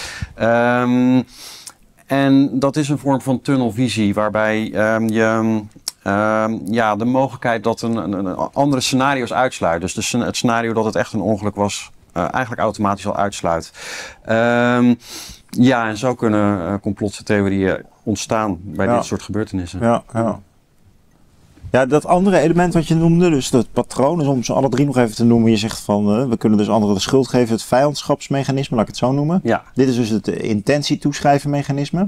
Um, En dat is een vorm van tunnelvisie waarbij um, je um, ja, de mogelijkheid dat een, een, een andere scenario's uitsluit. Dus, dus het scenario dat het echt een ongeluk was, uh, eigenlijk automatisch al uitsluit. Um, ja, en zo kunnen uh, complottheorieën ontstaan bij ja. dit soort gebeurtenissen. Ja, ja. Ja, dat andere element wat je noemde, dus dat patroon, dus om ze alle drie nog even te noemen. Je zegt van, uh, we kunnen dus anderen de schuld geven, het vijandschapsmechanisme, laat ik het zo noemen. Ja. Dit is dus het intentie-toeschrijven-mechanisme.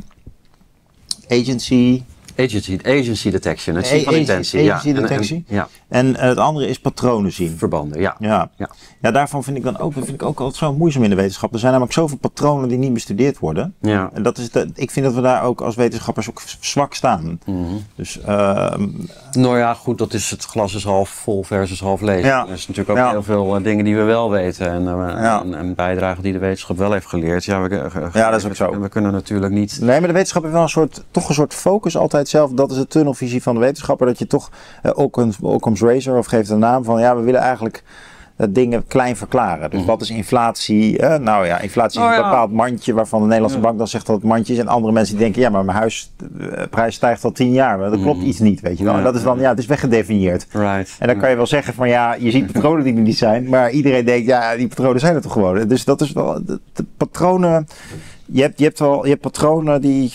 Agency... Agency, agency detection, het zien van intentie. Agency ja. detectie. En, en, ja. en uh, het andere is patronen zien. Verbanden, ja. Ja. Ja. Ja, daarvan vind ik dan ook, dat vind ik ook altijd zo moeizaam in de wetenschap. Er zijn namelijk zoveel patronen die niet bestudeerd worden. Ja. En dat is de, ik vind dat we daar ook als wetenschappers ook zwak staan. Mm-hmm. Dus, uh, nou ja, goed, dat is het glas is half vol versus half leeg. Ja. Er is natuurlijk ook ja. heel veel uh, dingen die we wel weten en, uh, ja. en, en bijdragen die de wetenschap wel heeft geleerd. Ja, we, uh, ja dat is ook zo. We, we kunnen natuurlijk niet... Nee, maar de wetenschap heeft wel een soort, toch een soort focus altijd zelf. Dat is de tunnelvisie van de wetenschapper. Dat je toch, uh, Occam's, Occam's razor, of geeft een naam van, ja, we willen eigenlijk uh, dingen klein verklaren. Dus mm-hmm. wat is inflatie? Uh, nou ja, inflatie is oh, een ja. bepaald mandje waarvan de Nederlandse ja. bank dan zegt dat het mandje is. En andere mensen die denken, ja, maar mijn huisprijs stijgt al tien jaar. Maar dat klopt mm-hmm. iets niet, weet je wel. Ja, en dat is dan, ja, het is weggedefinieerd. Right. En dan kan je wel zeggen van, ja, je ziet patronen die er niet zijn. Maar iedereen denkt, ja, die patronen zijn er toch gewoon. Dus dat is wel, de, de patronen, je hebt, je hebt wel, je hebt patronen die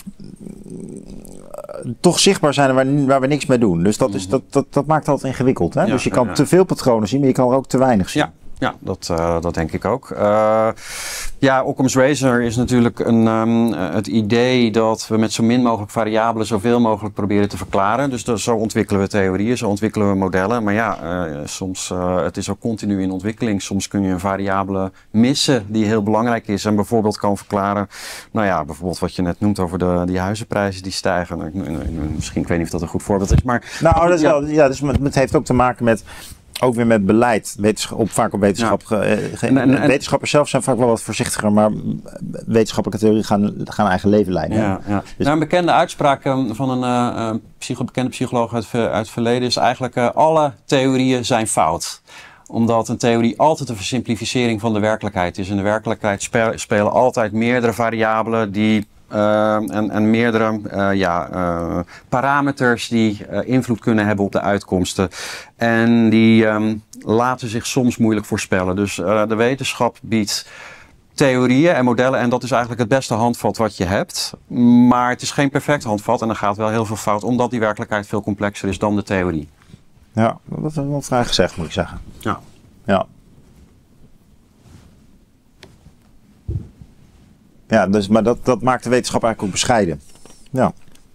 toch zichtbaar zijn waar, waar we niks mee doen. Dus dat, is, dat, dat, dat maakt het altijd ingewikkeld. Hè? Ja, dus je kan ja, ja. te veel patronen zien, maar je kan er ook te weinig zien. Ja. Ja, dat, uh, dat denk ik ook. Uh, ja, Occam's razor is natuurlijk een, um, het idee dat we met zo min mogelijk variabelen zoveel mogelijk proberen te verklaren. Dus dat, zo ontwikkelen we theorieën, zo ontwikkelen we modellen. Maar ja, uh, soms, uh, het is ook continu in ontwikkeling. Soms kun je een variabele missen die heel belangrijk is en bijvoorbeeld kan verklaren. Nou ja, bijvoorbeeld wat je net noemt over de, die huizenprijzen die stijgen. Misschien, ik weet niet of dat een goed voorbeeld is, maar... Nou, dat is wel, ja, dus het heeft ook te maken met... Ook weer met beleid, wetenschap, op, vaak op wetenschap. Ja. Ge, ge, en, en, en, wetenschappers zelf zijn vaak wel wat voorzichtiger, maar wetenschappelijke theorieën gaan, gaan eigen leven leiden. Ja, ja. Dus nou, een bekende uitspraak van een uh, psycho, bekende psycholoog uit, uit het verleden is eigenlijk uh, alle theorieën zijn fout. Omdat een theorie altijd een versimplificering van de werkelijkheid is. In de werkelijkheid spe, spelen altijd meerdere variabelen die... Uh, en, en meerdere uh, ja, uh, parameters die uh, invloed kunnen hebben op de uitkomsten. En die um, laten zich soms moeilijk voorspellen. Dus uh, de wetenschap biedt theorieën en modellen en dat is eigenlijk het beste handvat wat je hebt. Maar het is geen perfect handvat en er gaat wel heel veel fout omdat die werkelijkheid veel complexer is dan de theorie. Ja, dat is wel vrij gezegd moet ik zeggen. Ja. Ja. Ja, dus, maar dat, dat maakt de wetenschap eigenlijk ook bescheiden. Ja.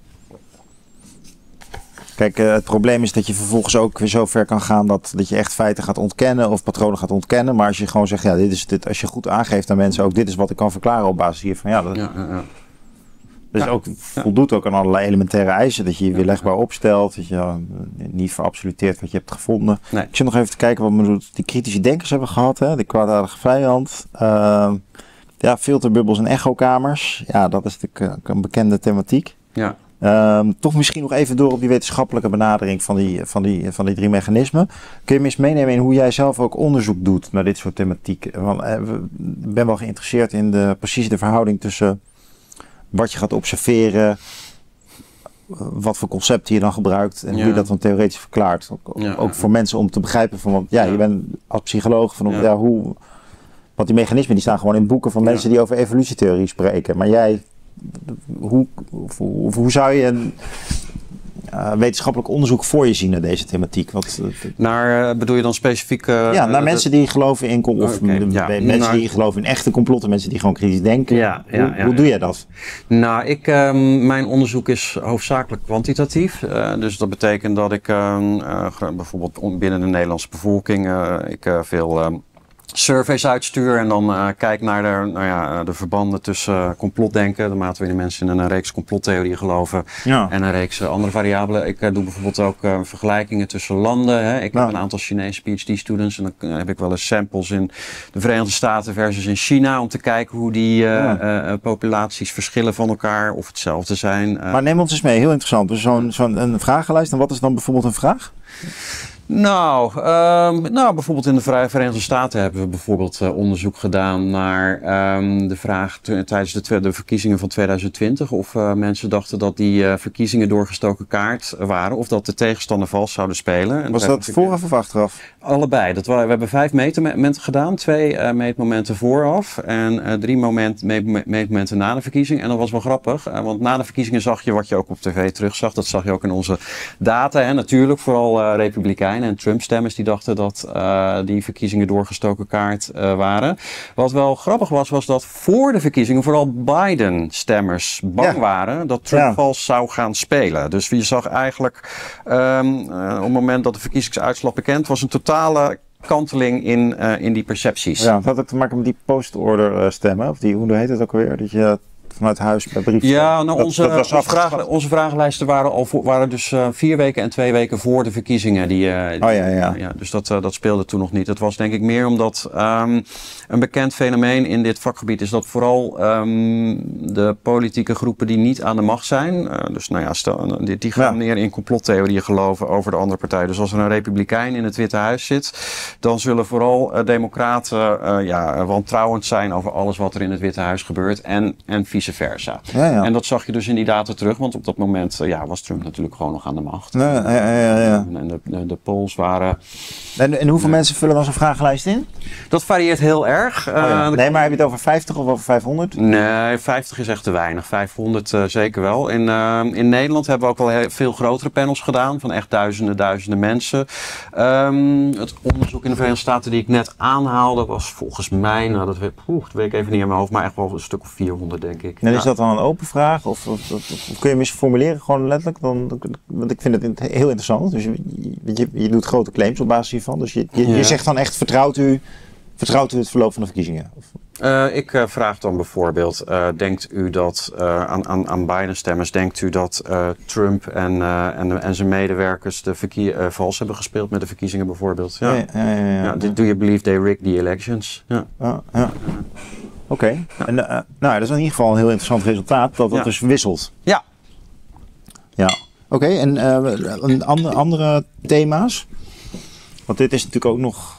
Kijk, uh, het probleem is dat je vervolgens ook weer zo ver kan gaan dat, dat je echt feiten gaat ontkennen of patronen gaat ontkennen. Maar als je gewoon zegt, ja, dit is dit, als je goed aangeeft aan mensen ook, dit is wat ik kan verklaren op basis hiervan. Ja, dat, ja, ja, ja. Dus ja. ook voldoet ook aan allerlei elementaire eisen. Dat je je weerlegbaar opstelt. Dat je uh, niet verabsoluteert wat je hebt gevonden. Nee. Ik zit nog even te kijken wat we die kritische denkers hebben gehad. Hè? De kwaadaardige vijand. Uh, Ja, filterbubbels en echokamers. Ja, dat is natuurlijk een bekende thematiek. Ja. Um, toch misschien nog even door op die wetenschappelijke benadering van die, van die, van die drie mechanismen. Kun je me eens meenemen in hoe jij zelf ook onderzoek doet naar dit soort thematiek? Want ik uh, ben wel geïnteresseerd in de, precies de verhouding tussen wat je gaat observeren, wat voor concepten je dan gebruikt en ja. hoe je dat dan theoretisch verklaart. Ook, ja, ook ja. voor mensen om te begrijpen van, want ja, ja. je bent als psycholoog van, ja. Ja, hoe... Want die mechanismen die staan gewoon in boeken van mensen ja. die over evolutietheorie spreken. Maar jij, hoe, hoe, hoe zou je een, uh, wetenschappelijk onderzoek voor je zien naar deze thematiek? Wat, uh, naar, uh, bedoel je dan specifiek... Uh, ja, naar uh, mensen die geloven in... Of okay, m- ja, mensen naar, die geloven in echte complotten, mensen die gewoon kritisch denken. Ja, ja, hoe, ja, hoe ja. doe jij dat? Nou, ik, uh, mijn onderzoek is hoofdzakelijk kwantitatief. Uh, dus dat betekent dat ik uh, uh, bijvoorbeeld binnen de Nederlandse bevolking... Uh, ik uh, veel... Uh, surveys uitstuur en dan uh, kijk naar de, nou ja, de verbanden tussen uh, complotdenken. De mate waarin mensen in een reeks complottheorieën geloven ja. en een reeks uh, andere variabelen. Ik uh, doe bijvoorbeeld ook uh, vergelijkingen tussen landen. Hè. Ik ja. heb een aantal Chinese PhD-students en dan uh, heb ik wel eens samples in de Verenigde Staten versus in China om te kijken hoe die uh, ja. uh, populaties verschillen van elkaar of hetzelfde zijn. Uh, maar neem ons eens mee, heel interessant. Dus zo'n zo'n een vragenlijst, en wat is dan bijvoorbeeld een vraag? Nou, um, nou, bijvoorbeeld in de Verenigde Staten hebben we bijvoorbeeld uh, onderzoek gedaan naar um, de vraag t- tijdens de, de verkiezingen van tweeduizend twintig of uh, mensen dachten dat die uh, verkiezingen doorgestoken kaart waren of dat de tegenstander vals zouden spelen. En was dat vooraf of achteraf? Allebei. Dat we, we hebben vijf meetmomenten gedaan, twee uh, meetmomenten vooraf en uh, drie moment, meet, meetmomenten na de verkiezing. En dat was wel grappig, uh, want na de verkiezingen zag je wat je ook op tv terugzag. Dat zag je ook in onze data. En natuurlijk vooral uh, Republikeinen en Trump-stemmers die dachten dat uh, die verkiezingen doorgestoken kaart uh, waren. Wat wel grappig was, was dat voor de verkiezingen vooral Biden-stemmers bang ja. waren dat Trump ja. vals zou gaan spelen. Dus je zag eigenlijk um, uh, op het moment dat de verkiezingsuitslag bekend was, een totale kanteling in, uh, in die percepties. Ja, dat had ook te maken met die post-order uh, stemmen, of die, hoe heet het ook alweer? Dat je vanuit huis bij briefjes. Ja, nou onze, dat, dat onze, vragen, onze vragenlijsten waren, al voor, waren dus uh, vier weken en twee weken voor de verkiezingen. Die, uh, die, oh ja, ja. ja dus dat, uh, dat speelde toen nog niet. Het was denk ik meer omdat um, een bekend fenomeen in dit vakgebied is dat vooral um, de politieke groepen die niet aan de macht zijn, uh, dus nou ja, stel, die, die gaan ja. meer in complottheorieën geloven over de andere partij. Dus als er een republikein in het Witte Huis zit, dan zullen vooral uh, democraten uh, ja, wantrouwend zijn over alles wat er in het Witte Huis gebeurt en, en vice versa. Ja, ja. En dat zag je dus in die data terug, want op dat moment uh, ja, was Trump natuurlijk gewoon nog aan de macht. Ja, ja, ja, ja. En de, de, de polls waren... En, en hoeveel uh, mensen vullen dan zo'n vragenlijst in? Dat varieert heel erg. Uh, oh ja. Nee, maar heb je het over vijftig of over vijfhonderd? Nee, vijftig is echt te weinig. vijfhonderd uh, zeker wel. In, uh, in Nederland hebben we ook wel heel, veel grotere panels gedaan, van echt duizenden, duizenden mensen. Um, het onderzoek in de Verenigde Staten die ik net aanhaalde was volgens mij, nou dat weet, oeh, dat weet ik even niet in mijn hoofd, maar echt wel een stuk of vierhonderd denk ik. En is dat dan een open vraag? Of, of, of, of kun je hem eens formuleren, gewoon letterlijk? Dan, want ik vind het heel interessant. Dus je, je, je doet grote claims op basis hiervan. Dus je, je, je zegt dan echt, vertrouwt u, vertrouwt u het verloop van de verkiezingen? Of? Uh, ik uh, vraag dan bijvoorbeeld, uh, denkt u dat uh, aan, aan, aan Biden-stemmers, denkt u dat uh, Trump en, uh, en, en zijn medewerkers de verkie- uh, vals hebben gespeeld met de verkiezingen bijvoorbeeld? Ja. Ja, ja, ja, ja, ja. Do you believe they rigged the elections? Ja. Ja, ja. Oké, okay. ja. En uh, nou, dat is in ieder geval een heel interessant resultaat, dat dat ja. dus wisselt. Ja. Ja, oké. Okay. En uh, andere, andere thema's? Want dit is natuurlijk ook nog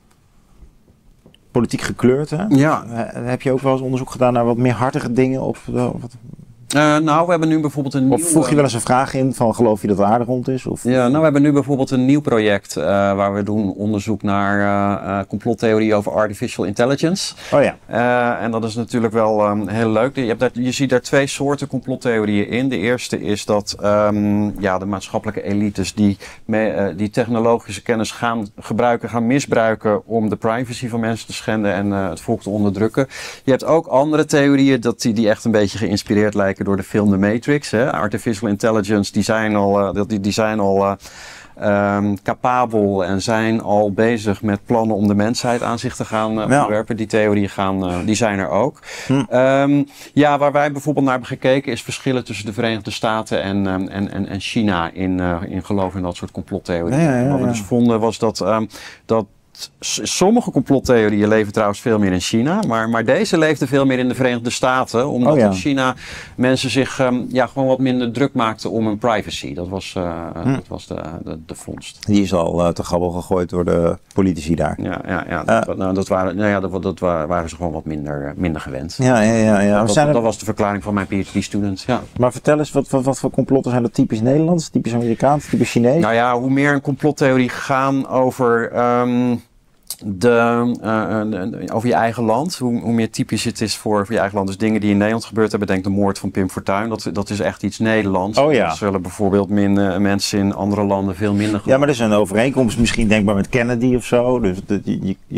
politiek gekleurd, hè? Ja. Uh, heb je ook wel eens onderzoek gedaan naar wat meer hartige dingen? Of, uh, wat... Uh, nou, we hebben nu bijvoorbeeld een of nieuw... Of voeg je wel eens een vraag in van geloof je dat de aarde rond is? Of... Ja, nou we hebben nu bijvoorbeeld een nieuw project uh, waar we doen onderzoek naar uh, uh, complottheorie over artificial intelligence. Oh ja. Uh, en dat is natuurlijk wel um, heel leuk. Je, hebt daar, je ziet daar twee soorten complottheorieën in. De eerste is dat um, ja, de maatschappelijke elites die, me, uh, die technologische kennis gaan gebruiken, gaan misbruiken om de privacy van mensen te schenden en uh, het volk te onderdrukken. Je hebt ook andere theorieën dat die, die echt een beetje geïnspireerd lijken door de film The Matrix. Hè. Artificial intelligence, die zijn al, uh, die, die zijn al uh, um, capabel en zijn al bezig met plannen om de mensheid aan zich te gaan uh, onderwerpen. Ja. Die theorieën gaan, uh, die zijn er ook. Hm. Um, ja, waar wij bijvoorbeeld naar hebben gekeken is verschillen tussen de Verenigde Staten en, um, en, en, en China in, uh, in geloof in dat soort complottheorieën. Ja, ja, ja, Wat we dus vonden was dat, um, dat sommige complottheorieën leven trouwens veel meer in China, maar, maar deze leefde veel meer in de Verenigde Staten, omdat oh ja. in China mensen zich um, ja, gewoon wat minder druk maakten om hun privacy. Dat was, uh, hm. dat was de, de, de vondst. Die is al uh, te grabbel gegooid door de politici daar. Ja, ja, ja, uh, dat, nou, dat, waren, nou ja dat, dat waren ze gewoon wat minder, minder gewend. Ja, ja, ja, ja. Dat, zijn dat, er... dat was de verklaring van mijn PhD-student. Ja. Maar vertel eens, wat, wat, wat voor complotten zijn dat typisch Nederlands, typisch Amerikaans, typisch Chinees? Nou ja, hoe meer een complottheorie gaan over... Um, De, uh, over je eigen land, hoe, hoe meer typisch het is voor, voor je eigen land. Dus dingen die in Nederland gebeurd hebben, denk de moord van Pim Fortuyn, dat, dat is echt iets Nederlands. Oh ja. Er zullen bijvoorbeeld min, uh, mensen in andere landen veel minder geloven. Ja, maar er is een overeenkomst misschien denkbaar met Kennedy of zo. Dus dat, je, je,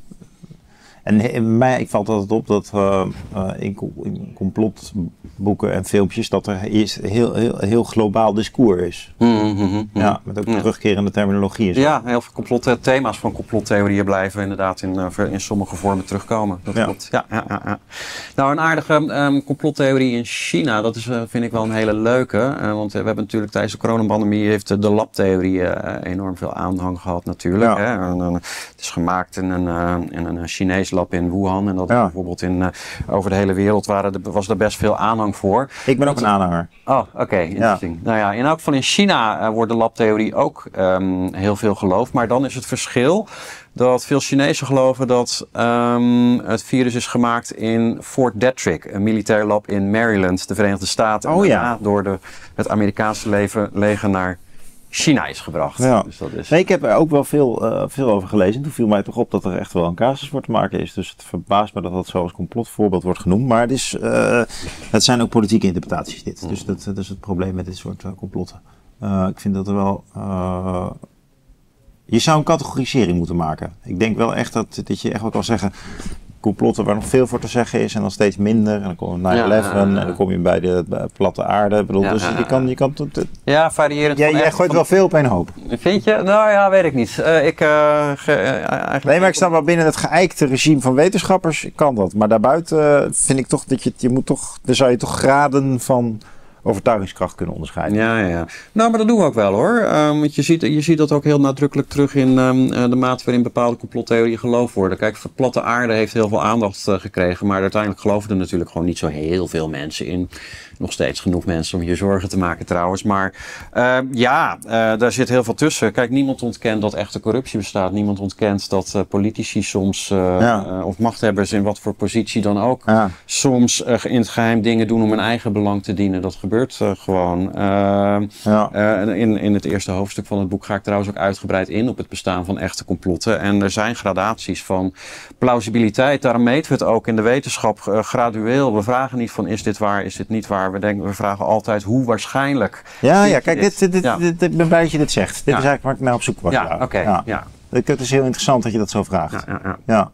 en in mij, ik valt altijd op dat uh, uh, in, in complotboeken en filmpjes dat er is heel, heel, heel globaal discours is. Mm-hmm, ja, met ook ja. terugkerende terminologie. Is ja, heel veel complotthema's van complottheorieën blijven inderdaad in, uh, in sommige vormen terugkomen. Dat ja. klopt. Ja, ja, ja, ja. Nou, een aardige um, complottheorie in China, dat is, uh, vind ik wel een hele leuke. Uh, want we hebben natuurlijk tijdens de coronapandemie heeft de, de labtheorie uh, enorm veel aanhang gehad natuurlijk. Ja. Hè? En, uh, het is gemaakt in een, uh, in een Chinees lab in Wuhan. En dat ja. bijvoorbeeld in, uh, over de hele wereld waren de, was er best veel aanhang voor. Ik ben ook een aanhanger. Oh, oké. Okay, interesting. Ja. Nou ja, in elk geval in China uh, wordt de labtheorie ook um, heel veel geloofd. Maar dan is het verschil dat veel Chinezen geloven dat um, het virus is gemaakt in Fort Detrick, een militair lab in Maryland, de Verenigde Staten. Oh, en ja. daarna door de, het Amerikaanse leven, leger naar China is gebracht. Ja. Dus dat is... nee, ik heb er ook wel veel, uh, veel over gelezen. Toen viel mij toch op dat er echt wel een casus voor te maken is. Dus het verbaast me dat dat zo als complotvoorbeeld wordt genoemd. Maar het, is, uh, het zijn ook politieke interpretaties dit. Mm. Dus dat, dat is het probleem met dit soort uh, complotten. Uh, ik vind dat er wel... Uh, je zou een categorisering moeten maken. Ik denk wel echt dat, dat je echt wel kan zeggen... complotten waar nog veel voor te zeggen is en dan steeds minder. En dan kom je nine eleven ja, ja, ja. en dan kom je bij de bij platte aarde. Ik bedoel, ja, dus ja, je kan... Je kan t- t- ja, variërend. Jij, jij gooit van... wel veel op één hoop. Vind je? Nou ja, weet ik niet. Uh, ik, uh, ge, uh, eigenlijk... Nee, maar ik sta wel binnen het geëikte regime van wetenschappers kan dat. Maar daarbuiten vind ik toch dat je... je moet toch, dan zou je toch graden van... overtuigingskracht kunnen onderscheiden. Ja, ja, ja. Nou, maar dat doen we ook wel hoor. Um, want je ziet, je ziet dat ook heel nadrukkelijk terug in um, de mate waarin bepaalde complottheorieën geloofd worden. Kijk, platte aarde heeft heel veel aandacht uh, gekregen, maar uiteindelijk geloven er natuurlijk gewoon niet zo heel veel mensen in. Nog steeds genoeg mensen om je zorgen te maken trouwens. Maar uh, ja, uh, daar zit heel veel tussen. Kijk, niemand ontkent dat echte corruptie bestaat. Niemand ontkent dat uh, politici soms, uh, ja. uh, of machthebbers in wat voor positie dan ook, ja. soms uh, in het geheim dingen doen om hun eigen belang te dienen. Dat gebeurt uh, gewoon. Uh, ja. uh, in, in het eerste hoofdstuk van het boek ga ik trouwens ook uitgebreid in op het bestaan van echte complotten. En er zijn gradaties van plausibiliteit. Daarom meten we het ook in de wetenschap uh, gradueel. We vragen niet van is dit waar, is dit niet waar. We, denken, we vragen altijd hoe waarschijnlijk. Ja, ja kijk, dit, dit, dit, ja. dit, ik ben blij dat je dit zegt. Dit ja. is eigenlijk waar ik naar op zoek was. Ja, oké. Okay, ja. ja. Het is heel interessant dat je dat zo vraagt. Ja, ja, ja. ja.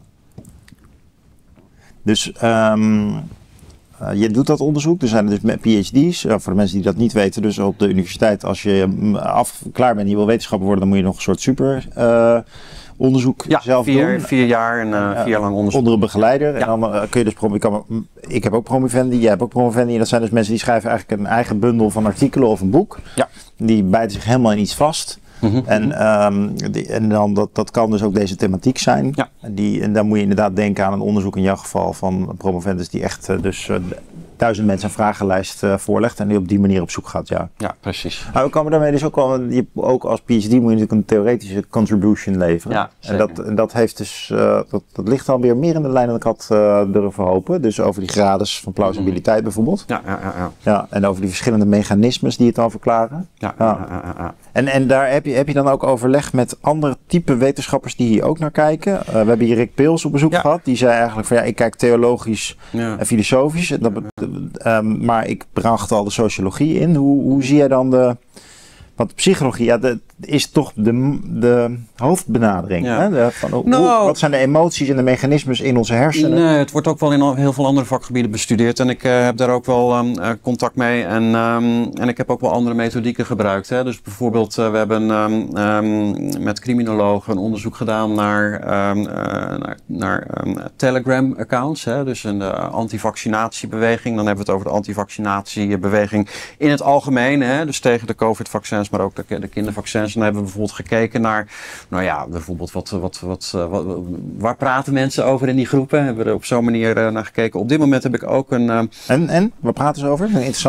Dus um, uh, je doet dat onderzoek. Er zijn dus P H D's. Uh, voor de mensen die dat niet weten, dus op de universiteit, als je af, klaar bent en je wil wetenschapper worden, dan moet je nog een soort super uh, onderzoek ja, zelf vier, doen. vier jaar en uh, vier jaar lang onderzoek. Onder een begeleider. Ja. En dan uh, kun je dus prom- ik, kan, ik heb ook promovendi, jij hebt ook promovendi. En dat zijn dus mensen die schrijven eigenlijk een eigen bundel van artikelen of een boek. Ja. Die bijten zich helemaal in iets vast. Mm-hmm. En, um, die, en dan dat, dat kan dus ook deze thematiek zijn. Ja. Die, en dan moet je inderdaad denken aan een onderzoek in jouw geval van promovendus die echt uh, dus uh, duizend mensen een vragenlijst uh, voorlegt en die op die manier op zoek gaat. Ja, ja precies. Maar we komen daarmee dus ook al, je, ook als P H D moet je natuurlijk een theoretische contribution leveren. Ja, en dat, en dat heeft dus, uh, dat, dat ligt alweer meer in de lijn dan ik had uh, durven hopen. Dus over die grades van plausibiliteit mm. bijvoorbeeld. Ja, ja, ja, ja. ja, en over die verschillende mechanismes die het dan verklaren. Ja, ja. ja, ja, ja. En, en daar heb je, heb je dan ook overleg met andere type wetenschappers die hier ook naar kijken. Uh, we hebben hier Rick Pils op bezoek ja. gehad. Die zei eigenlijk van ja, ik kijk theologisch ja. en filosofisch. En dat, um, maar ik bracht al de sociologie in. Hoe, hoe zie jij dan de... Want psychologie ja, dat is toch de, de hoofdbenadering. Ja. Hè? De, van, hoe, nou, wat zijn de emoties en de mechanismes in onze hersenen? Nee, het wordt ook wel in heel veel andere vakgebieden bestudeerd. En ik uh, heb daar ook wel um, contact mee. En, um, en ik heb ook wel andere methodieken gebruikt. Hè? Dus bijvoorbeeld, uh, we hebben um, um, met criminologen een onderzoek gedaan naar, um, uh, naar, naar um, Telegram-accounts. Hè? Dus een uh, antivaccinatiebeweging. Dan hebben we het over de antivaccinatiebeweging in het algemeen. Hè? Dus tegen de COVID-vaccins, maar ook de, de kindervaccins. En dan hebben we bijvoorbeeld gekeken naar, nou ja, bijvoorbeeld wat, wat, wat, wat, wat waar praten mensen over in die groepen? Hebben we er op zo'n manier uh, naar gekeken. Op dit moment heb ik ook een... Uh, en, en? Waar praten ze over? Interessant.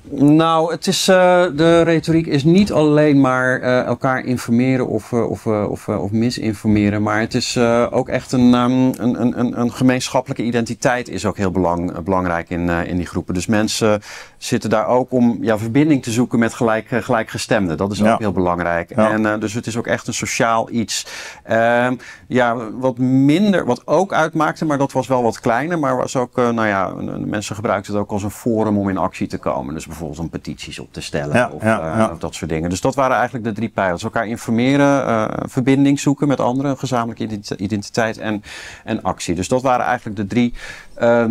Nou, het is, uh, de retoriek is niet alleen maar uh, elkaar informeren of, uh, of, uh, of, uh, of misinformeren, maar het is uh, ook echt een, um, een, een, een gemeenschappelijke identiteit is ook heel belang, belangrijk in, uh, in die groepen. Dus mensen zitten daar ook om ja, verbinding te zoeken met gelijk, uh, gelijkgestemden. Dat is ja. ook heel belangrijk. Ja. En, uh, dus het is ook echt een sociaal iets. Uh, ja, wat minder, wat ook uitmaakte, maar dat was wel wat kleiner, maar was ook, uh, nou ja, mensen gebruikten het ook als een forum om in actie te komen. Dus bijvoorbeeld om petities op te stellen ja, of, ja, uh, ja. of dat soort dingen. Dus dat waren eigenlijk de drie pijlers. Elkaar informeren, uh, verbinding zoeken met anderen, gezamenlijke identiteit en, en actie. Dus dat waren eigenlijk de drie uh,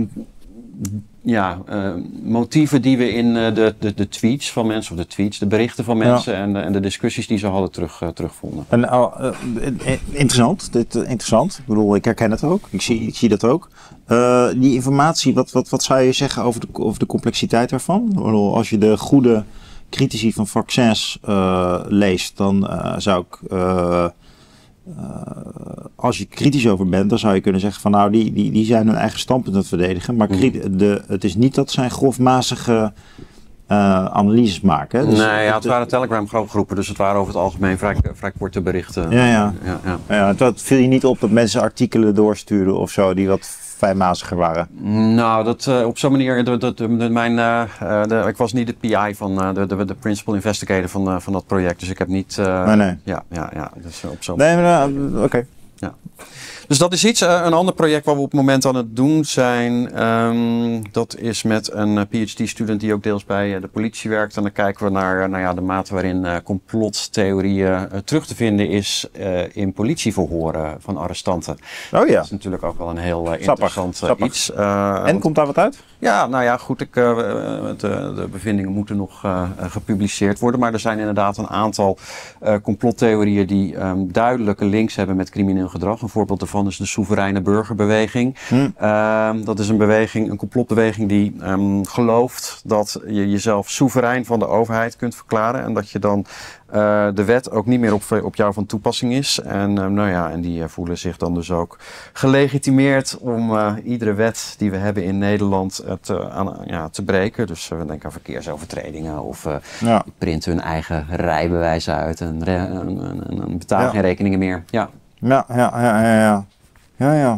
ja, uh, motieven die we in uh, de, de, de tweets van mensen, of de tweets, de berichten van mensen ja. en, en de discussies die ze hadden terug, uh, terugvonden. En, uh, uh, interessant, dit, uh, interessant. Ik bedoel, ik herken het ook. Ik zie, ik zie dat ook. Uh, die informatie, wat, wat, wat zou je zeggen over de, over de complexiteit daarvan? Ik bedoel, als je de goede critici van vaccins uh, leest, dan uh, zou ik, uh, uh, als je kritisch over bent, dan zou je kunnen zeggen van nou, die, die, die zijn hun eigen standpunt aan het verdedigen. Maar mm. de, het is niet dat zij grofmazige uh, analyses maken. Hè? Dus nee, ja, het, het waren Telegram groepen, dus het waren over het algemeen vrij, vrij korte berichten. Ja, ja. ja, ja. ja het viel je niet op dat mensen artikelen doorsturen of zo, die wat fijnmaziger waren? Nou, dat uh, op zo'n manier, de, de, de, de, mijn, uh, de, ik was niet de P I van uh, de, de, de principal investigator van, uh, van dat project, dus ik heb niet... Uh, nee, nee. Ja, ja, ja. Dus, uh, op zo'n nee, maar uh, oké. Okay. Ja. Dus dat is iets. Uh, een ander project wat we op het moment aan het doen zijn, um, dat is met een uh, PhD-student die ook deels bij uh, de politie werkt. En dan kijken we naar uh, nou ja, de mate waarin uh, complottheorieën uh, terug te vinden is uh, in politieverhoren van arrestanten. Oh ja. Dat is natuurlijk ook wel een heel uh, interessant uh, iets. Uh, en want, komt daar wat uit? Ja, nou ja, goed. Ik, uh, de, de bevindingen moeten nog uh, gepubliceerd worden. Maar er zijn inderdaad een aantal uh, complottheorieën die um, duidelijke links hebben met crimineel gedrag. Een voorbeeld daarvan is de soevereine burgerbeweging. Hmm. Uh, dat is een beweging, een complotbeweging die um, gelooft dat je jezelf soeverein van de overheid kunt verklaren. En dat je dan uh, de wet ook niet meer op, op jou van toepassing is. En, uh, nou ja, en die uh, voelen zich dan dus ook gelegitimeerd om uh, iedere wet die we hebben in Nederland uh, te, aan, ja, te breken. Dus uh, we denken aan verkeersovertredingen of uh, ja. printen hun eigen rijbewijs uit en, en, en, en betalen ja. geen rekeningen meer. Ja, ja, ja, ja, ja. ja. Ja, ja.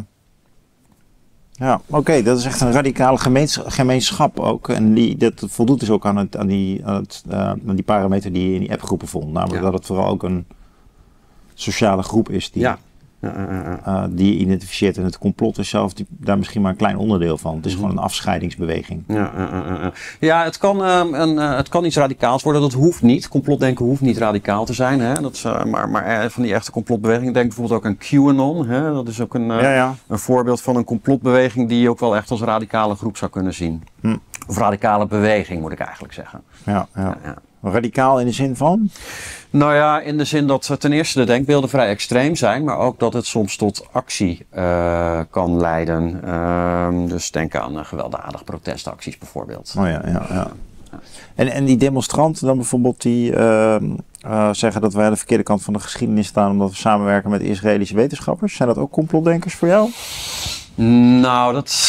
Ja, oké, okay, dat is echt een radicale gemeens gemeenschap ook. En die, dat voldoet dus ook aan, het, aan, die, aan, het, uh, aan die parameter die je in die appgroepen vond. Namelijk ja. dat het vooral ook een sociale groep is die, ja. Ja, ja, ja. Uh, die je identificeert. En het complot is zelf die, daar misschien maar een klein onderdeel van. Het is gewoon een afscheidingsbeweging. Ja, uh, uh, uh. ja het, kan, uh, een, uh, het kan iets radicaals worden. Dat hoeft niet. Complotdenken hoeft niet radicaal te zijn. Hè? Dat is, uh, maar, maar uh, van die echte complotbeweging. Denk bijvoorbeeld ook aan QAnon. Hè? Dat is ook een, uh, ja, ja. een voorbeeld van een complotbeweging die je ook wel echt als radicale groep zou kunnen zien. Hm. Of radicale beweging moet ik eigenlijk zeggen. Ja, ja. ja, ja. Radicaal in de zin van? Nou ja, in de zin dat ten eerste de denkbeelden vrij extreem zijn, maar ook dat het soms tot actie uh, kan leiden. Uh, dus denk aan uh, gewelddadige protestacties bijvoorbeeld. Oh ja, ja, ja. ja. En, en die demonstranten dan bijvoorbeeld die uh, uh, zeggen dat wij aan de verkeerde kant van de geschiedenis staan omdat we samenwerken met Israëlische wetenschappers. Zijn dat ook complotdenkers voor jou? Nou, dat...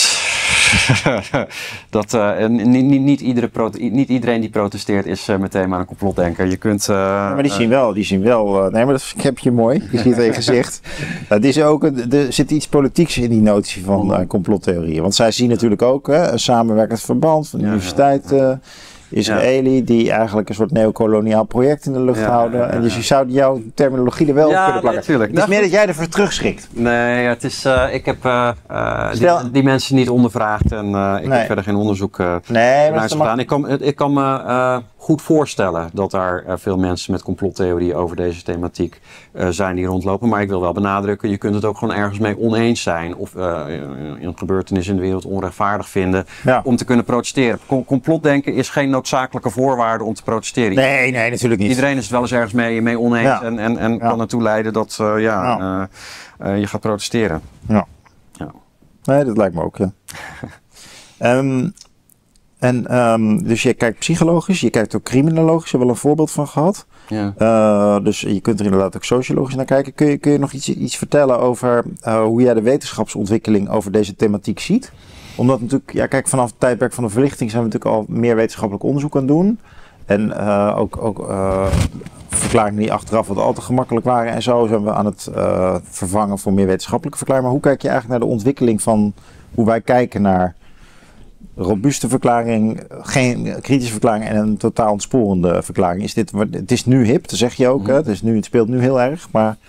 dat uh, niet, niet, niet, iedere niet iedereen die protesteert is uh, meteen maar een complotdenker. Je kunt, uh, ja, maar die zien wel, die zien wel. Uh, nee, maar dat heb je mooi. Je ziet het in je gezicht. Het is ook, er zit iets politieks in die notie van uh, complottheorieën. Want zij zien natuurlijk ook hè, een samenwerkend verband van de ja, universiteit. Uh, Israëli, ja. die eigenlijk een soort neocoloniaal project in de lucht ja, houden. Ja, ja. En dus je zou jouw terminologie er wel ja, op kunnen plakken. Natuurlijk. Het is meer dat jij ervoor terugschrikt. Nee, het is, uh, ik heb uh, uh, Stel, die, die mensen niet ondervraagd en uh, ik nee. heb verder geen onderzoek uh, nee, naar gedaan. Mag... Ik kan, ik kan me uh, goed voorstellen dat er uh, veel mensen met complottheorieën over deze thematiek uh, zijn die rondlopen. Maar ik wil wel benadrukken, je kunt het ook gewoon ergens mee oneens zijn. Of uh, een gebeurtenis in de wereld onrechtvaardig vinden ja. om te kunnen protesteren. Com complotdenken is geen noodzakelijke voorwaarde om te protesteren. Nee, nee, natuurlijk niet. Iedereen is het wel eens ergens mee, mee oneens ja. en, en, en ja. kan ertoe leiden dat uh, ja, ja. Uh, uh, je gaat protesteren. Ja. ja. Nee, dat lijkt me ook, ja. um, en um, dus je kijkt psychologisch, je kijkt ook criminologisch, je hebt wel een voorbeeld van gehad. Ja. Uh, dus je kunt er inderdaad ook sociologisch naar kijken. Kun je, kun je nog iets, iets vertellen over uh, hoe jij de wetenschapsontwikkeling over deze thematiek ziet? Omdat natuurlijk, ja kijk, vanaf het tijdperk van de verlichting zijn we natuurlijk al meer wetenschappelijk onderzoek aan het doen. En uh, ook, ook uh, verklaringen die achteraf wat al te gemakkelijk waren en zo zijn we aan het uh, vervangen voor meer wetenschappelijke verklaringen. Maar hoe kijk je eigenlijk naar de ontwikkeling van hoe wij kijken naar robuuste verklaring, geen kritische verklaring en een totaal ontsporende verklaring? Is dit, het is nu hip, dat zeg je ook, hè? Het, is nu, het speelt nu heel erg, maar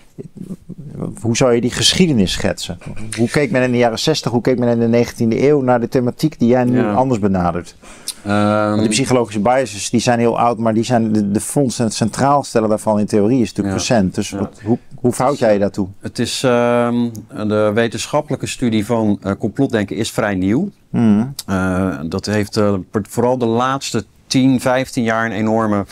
hoe zou je die geschiedenis schetsen? Hoe keek men in de jaren zestig, hoe keek men in de negentiende eeuw naar de thematiek die jij nu ja. anders benadert? Um, die psychologische biases die zijn heel oud, maar die zijn de, de fonds en het centraal stellen daarvan in theorie is natuurlijk ja. recent. Dus ja. wat, hoe, hoe verhoud jij je daartoe? Het is um, de wetenschappelijke studie van uh, complotdenken is vrij nieuw. Mm. Uh, dat heeft uh, vooral de laatste tien, vijftien jaar een enorme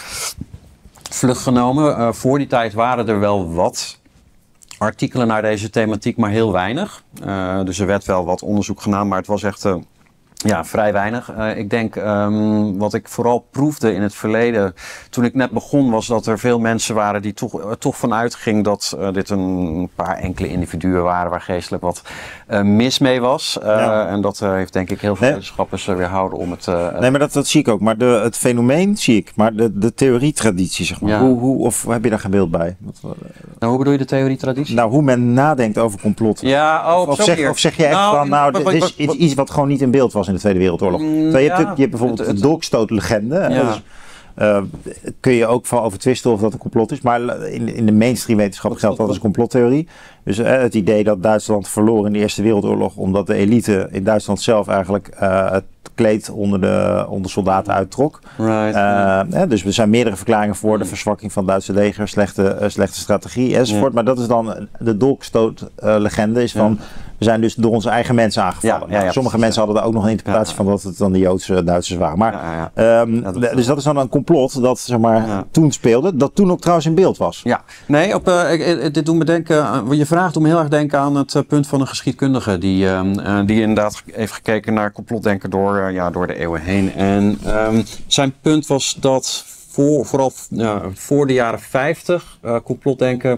vlucht genomen. Uh, voor die tijd waren er wel wat artikelen naar deze thematiek, maar heel weinig. Uh, dus er werd wel wat onderzoek gedaan, maar het was echt uh, ja, vrij weinig. Uh, ik denk, um, wat ik vooral proefde in het verleden, toen ik net begon, was dat er veel mensen waren die toch, uh, toch vanuit ging dat uh, dit een paar enkele individuen waren waar geestelijk wat uh, mis mee was. Uh, ja. En dat uh, heeft denk ik heel veel nee. wetenschappers uh, weerhouden om het... Uh, nee, maar dat, dat zie ik ook. Maar de, het fenomeen zie ik. Maar de, de theorietraditie, zeg maar. Ja. Hoe, hoe, of heb je daar geen beeld bij? Wat, uh, nou, hoe bedoel je de theorietraditie? Nou, hoe men nadenkt over complotten. Ja, oh, of, of, zeg, of zeg je echt nou, van, nou, dit is iets, iets wat gewoon niet in beeld was in de Tweede Wereldoorlog. Mm, je, hebt, ja, je hebt bijvoorbeeld het, het, de dolkstootlegende. Ja. Dus, uh, kun je ook van over twisten of dat een complot is. Maar in, in de mainstream wetenschap geldt dat als complottheorie. Dus uh, het idee dat Duitsland verloor in de Eerste Wereldoorlog omdat de elite in Duitsland zelf eigenlijk uh, het kleed onder de onder soldaten uittrok. Right. Uh, uh, dus er zijn meerdere verklaringen voor de verzwakking van het Duitse leger, slechte, uh, slechte strategie enzovoort. Ja. Maar dat is dan de dolkstootlegende uh, is van ja. we zijn dus door onze eigen mensen aangevallen. Ja, ja, ja, Sommige mensen ja. hadden daar ook nog een interpretatie ja. van dat het dan de Joodse Duitsers waren. Maar, ja, ja. Um, ja, dat dus dat is dan een complot dat zeg maar, ja. toen speelde, dat toen ook trouwens in beeld was. Ja, nee, op, uh, dit doet me denken, uh, je vraagt doet me heel erg denken aan het uh, punt van een geschiedkundige die, uh, uh, die inderdaad heeft gekeken naar complotdenken door, uh, ja, door de eeuwen heen. En um, zijn punt was dat voor, vooral uh, voor de jaren vijftig uh, complotdenken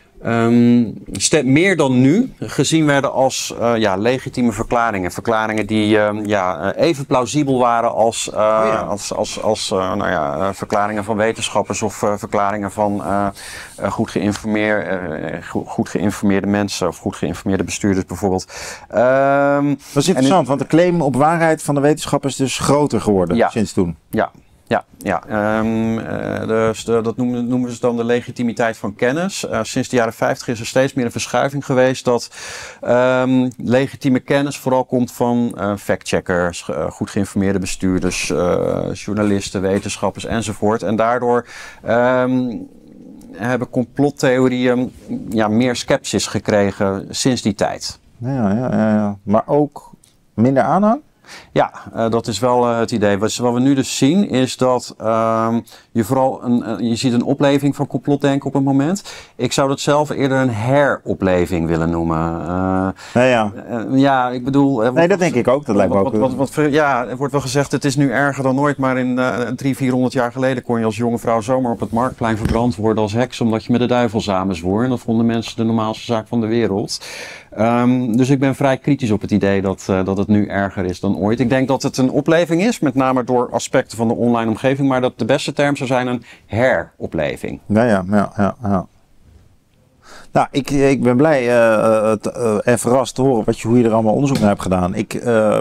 Um, meer dan nu gezien werden als uh, ja, legitieme verklaringen. Verklaringen die uh, ja, even plausibel waren als, uh, oh ja. als, als, als uh, nou ja, uh, verklaringen van wetenschappers of uh, verklaringen van uh, uh, goed, geïnformeer, uh, goed, goed geïnformeerde mensen of goed geïnformeerde bestuurders bijvoorbeeld. Um, dat is interessant, in, want de claim op waarheid van de wetenschap is dus groter geworden ja, sinds toen. Ja. Ja, ja. Um, uh, dus de, dat noemen, noemen ze dan de legitimiteit van kennis. Uh, sinds de jaren vijftig is er steeds meer een verschuiving geweest dat um, legitieme kennis vooral komt van uh, factcheckers, uh, goed geïnformeerde bestuurders, uh, journalisten, wetenschappers enzovoort. En daardoor um, hebben complottheorieën ja, meer sceptisch gekregen sinds die tijd. Ja, ja, ja, ja. Maar ook minder aanhang? Ja, uh, dat is wel uh, het idee. Wat, wat we nu dus zien is dat uh, je vooral een, uh, je ziet een opleving van complotdenken op het moment. Ik zou dat zelf eerder een heropleving willen noemen. Uh, nee, ja. Uh, ja, ik bedoel... Uh, nee, dat denk ik ook. Dat lijkt me ook. Wat, wat, wat, wat, ja, er wordt wel gezegd het is nu erger dan ooit, maar in uh, drie, vierhonderd jaar geleden kon je als jonge vrouw zomaar op het marktplein verbrand worden als heks omdat je met de duivel samenzwoer. En dat vonden mensen de normaalste zaak van de wereld. Um, dus ik ben vrij kritisch op het idee dat, uh, dat het nu erger is dan ooit. Ik denk dat het een opleving is, met name door aspecten van de online omgeving, maar dat de beste term zou zijn een heropleving. Ja, ja, ja, ja. ja. Nou, ik, ik ben blij uh, uh, en verrast te horen wat je, hoe je er allemaal onderzoek naar hebt gedaan. Ik uh,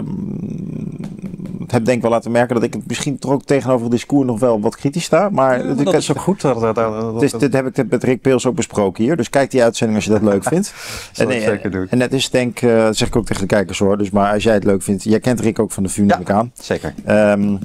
heb denk ik wel laten merken dat ik het misschien toch ook tegenover het discours nog wel wat kritisch sta. Maar ja, dat ik, is ook goed. Dat, dat, dat, het is, dit heb ik met Rick Peels ook besproken hier. Dus kijk die uitzending als je dat leuk vindt. dat en, zeker doen. En het is denk ik, uh, dat zeg ik ook tegen de kijkers hoor. Dus maar als jij het leuk vindt, jij kent Rick ook van de V U, neem ik aan. Zeker. Um,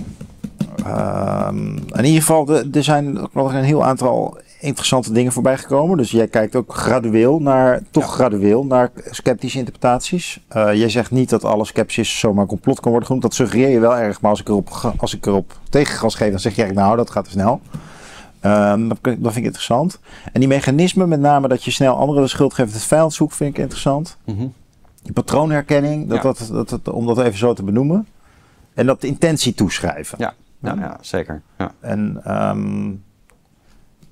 um, in ieder geval, de, er zijn nog een heel aantal interessante dingen voorbij gekomen. Dus jij kijkt ook gradueel naar, toch ja. gradueel naar sceptische interpretaties. Uh, jij zegt niet dat alle sceptisch zomaar complot kan worden genoemd. Dat suggereer je wel erg, maar als ik erop, als ik erop tegengas geef, dan zeg je nou, dat gaat te snel. Um, dat, dat vind ik interessant. En die mechanismen, met name dat je snel anderen de schuld geeft, het vijand zoekt, vind ik interessant. Mm-hmm. Die patroonherkenning, dat, ja. dat, dat, dat, om dat even zo te benoemen. En dat de intentie toeschrijven. Ja, ja, ja zeker. Ja. En... Um,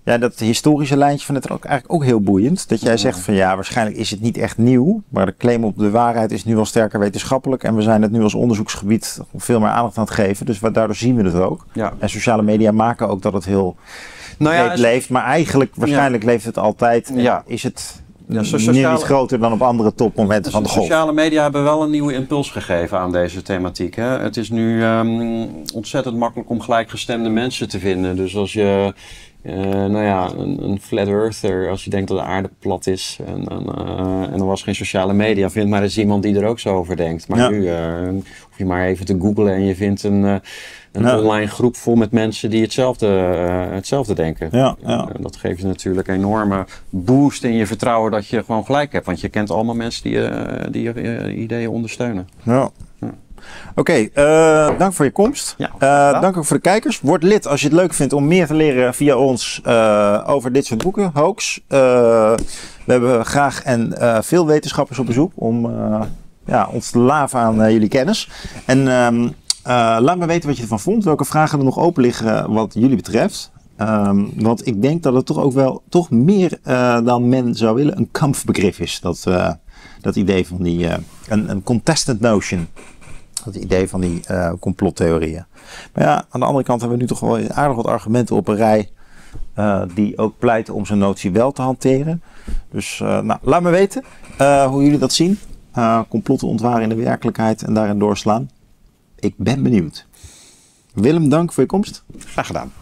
Ja, dat historische lijntje van het ook eigenlijk ook heel boeiend. Dat jij zegt van ja, waarschijnlijk is het niet echt nieuw. Maar de claim op de waarheid is nu al sterker wetenschappelijk. En we zijn het nu als onderzoeksgebied veel meer aandacht aan het geven. Dus daardoor zien we het ook. Ja. En sociale media maken ook dat het heel nou ja, breed leeft. Maar eigenlijk, waarschijnlijk ja. leeft het altijd. Ja. Is het ja, sociale... niet groter dan op andere topmomenten van de golf. Sociale media hebben wel een nieuwe impuls gegeven aan deze thematiek. Hè? Het is nu um, ontzettend makkelijk om gelijkgestemde mensen te vinden. Dus als je... Uh, nou ja, een, een flat earther, als je denkt dat de aarde plat is en, en, uh, en er was geen sociale media, vind maar eens iemand die er ook zo over denkt. Maar ja. nu uh, hoef je maar even te googlen en je vindt een, uh, een ja. online groep vol met mensen die hetzelfde, uh, hetzelfde denken. Ja, ja. En dat geeft je natuurlijk een enorme boost in je vertrouwen dat je gewoon gelijk hebt, want je kent allemaal mensen die, uh, die je uh, ideeën ondersteunen. Ja. Ja. Oké, okay, uh, dank voor je komst. Ja, uh, dank ook voor de kijkers. Word lid als je het leuk vindt om meer te leren via ons uh, over dit soort boeken, hoax. Uh, we hebben graag en uh, veel wetenschappers op bezoek om uh, ja, ons te laven aan uh, jullie kennis. En um, uh, laat me weten wat je ervan vond, welke vragen er nog open liggen wat jullie betreft. Um, want ik denk dat het toch ook wel toch meer uh, dan men zou willen een kampfbegrip is. Dat, uh, dat idee van die, uh, een, een contested notion. Dat idee van die uh, complottheorieën. Maar ja, aan de andere kant hebben we nu toch wel aardig wat argumenten op een rij. Uh, die ook pleiten om zo'n notie wel te hanteren. Dus uh, nou, laat me weten uh, hoe jullie dat zien. Uh, complotten ontwaren in de werkelijkheid en daarin doorslaan. Ik ben benieuwd. Willem, dank voor je komst. Graag gedaan.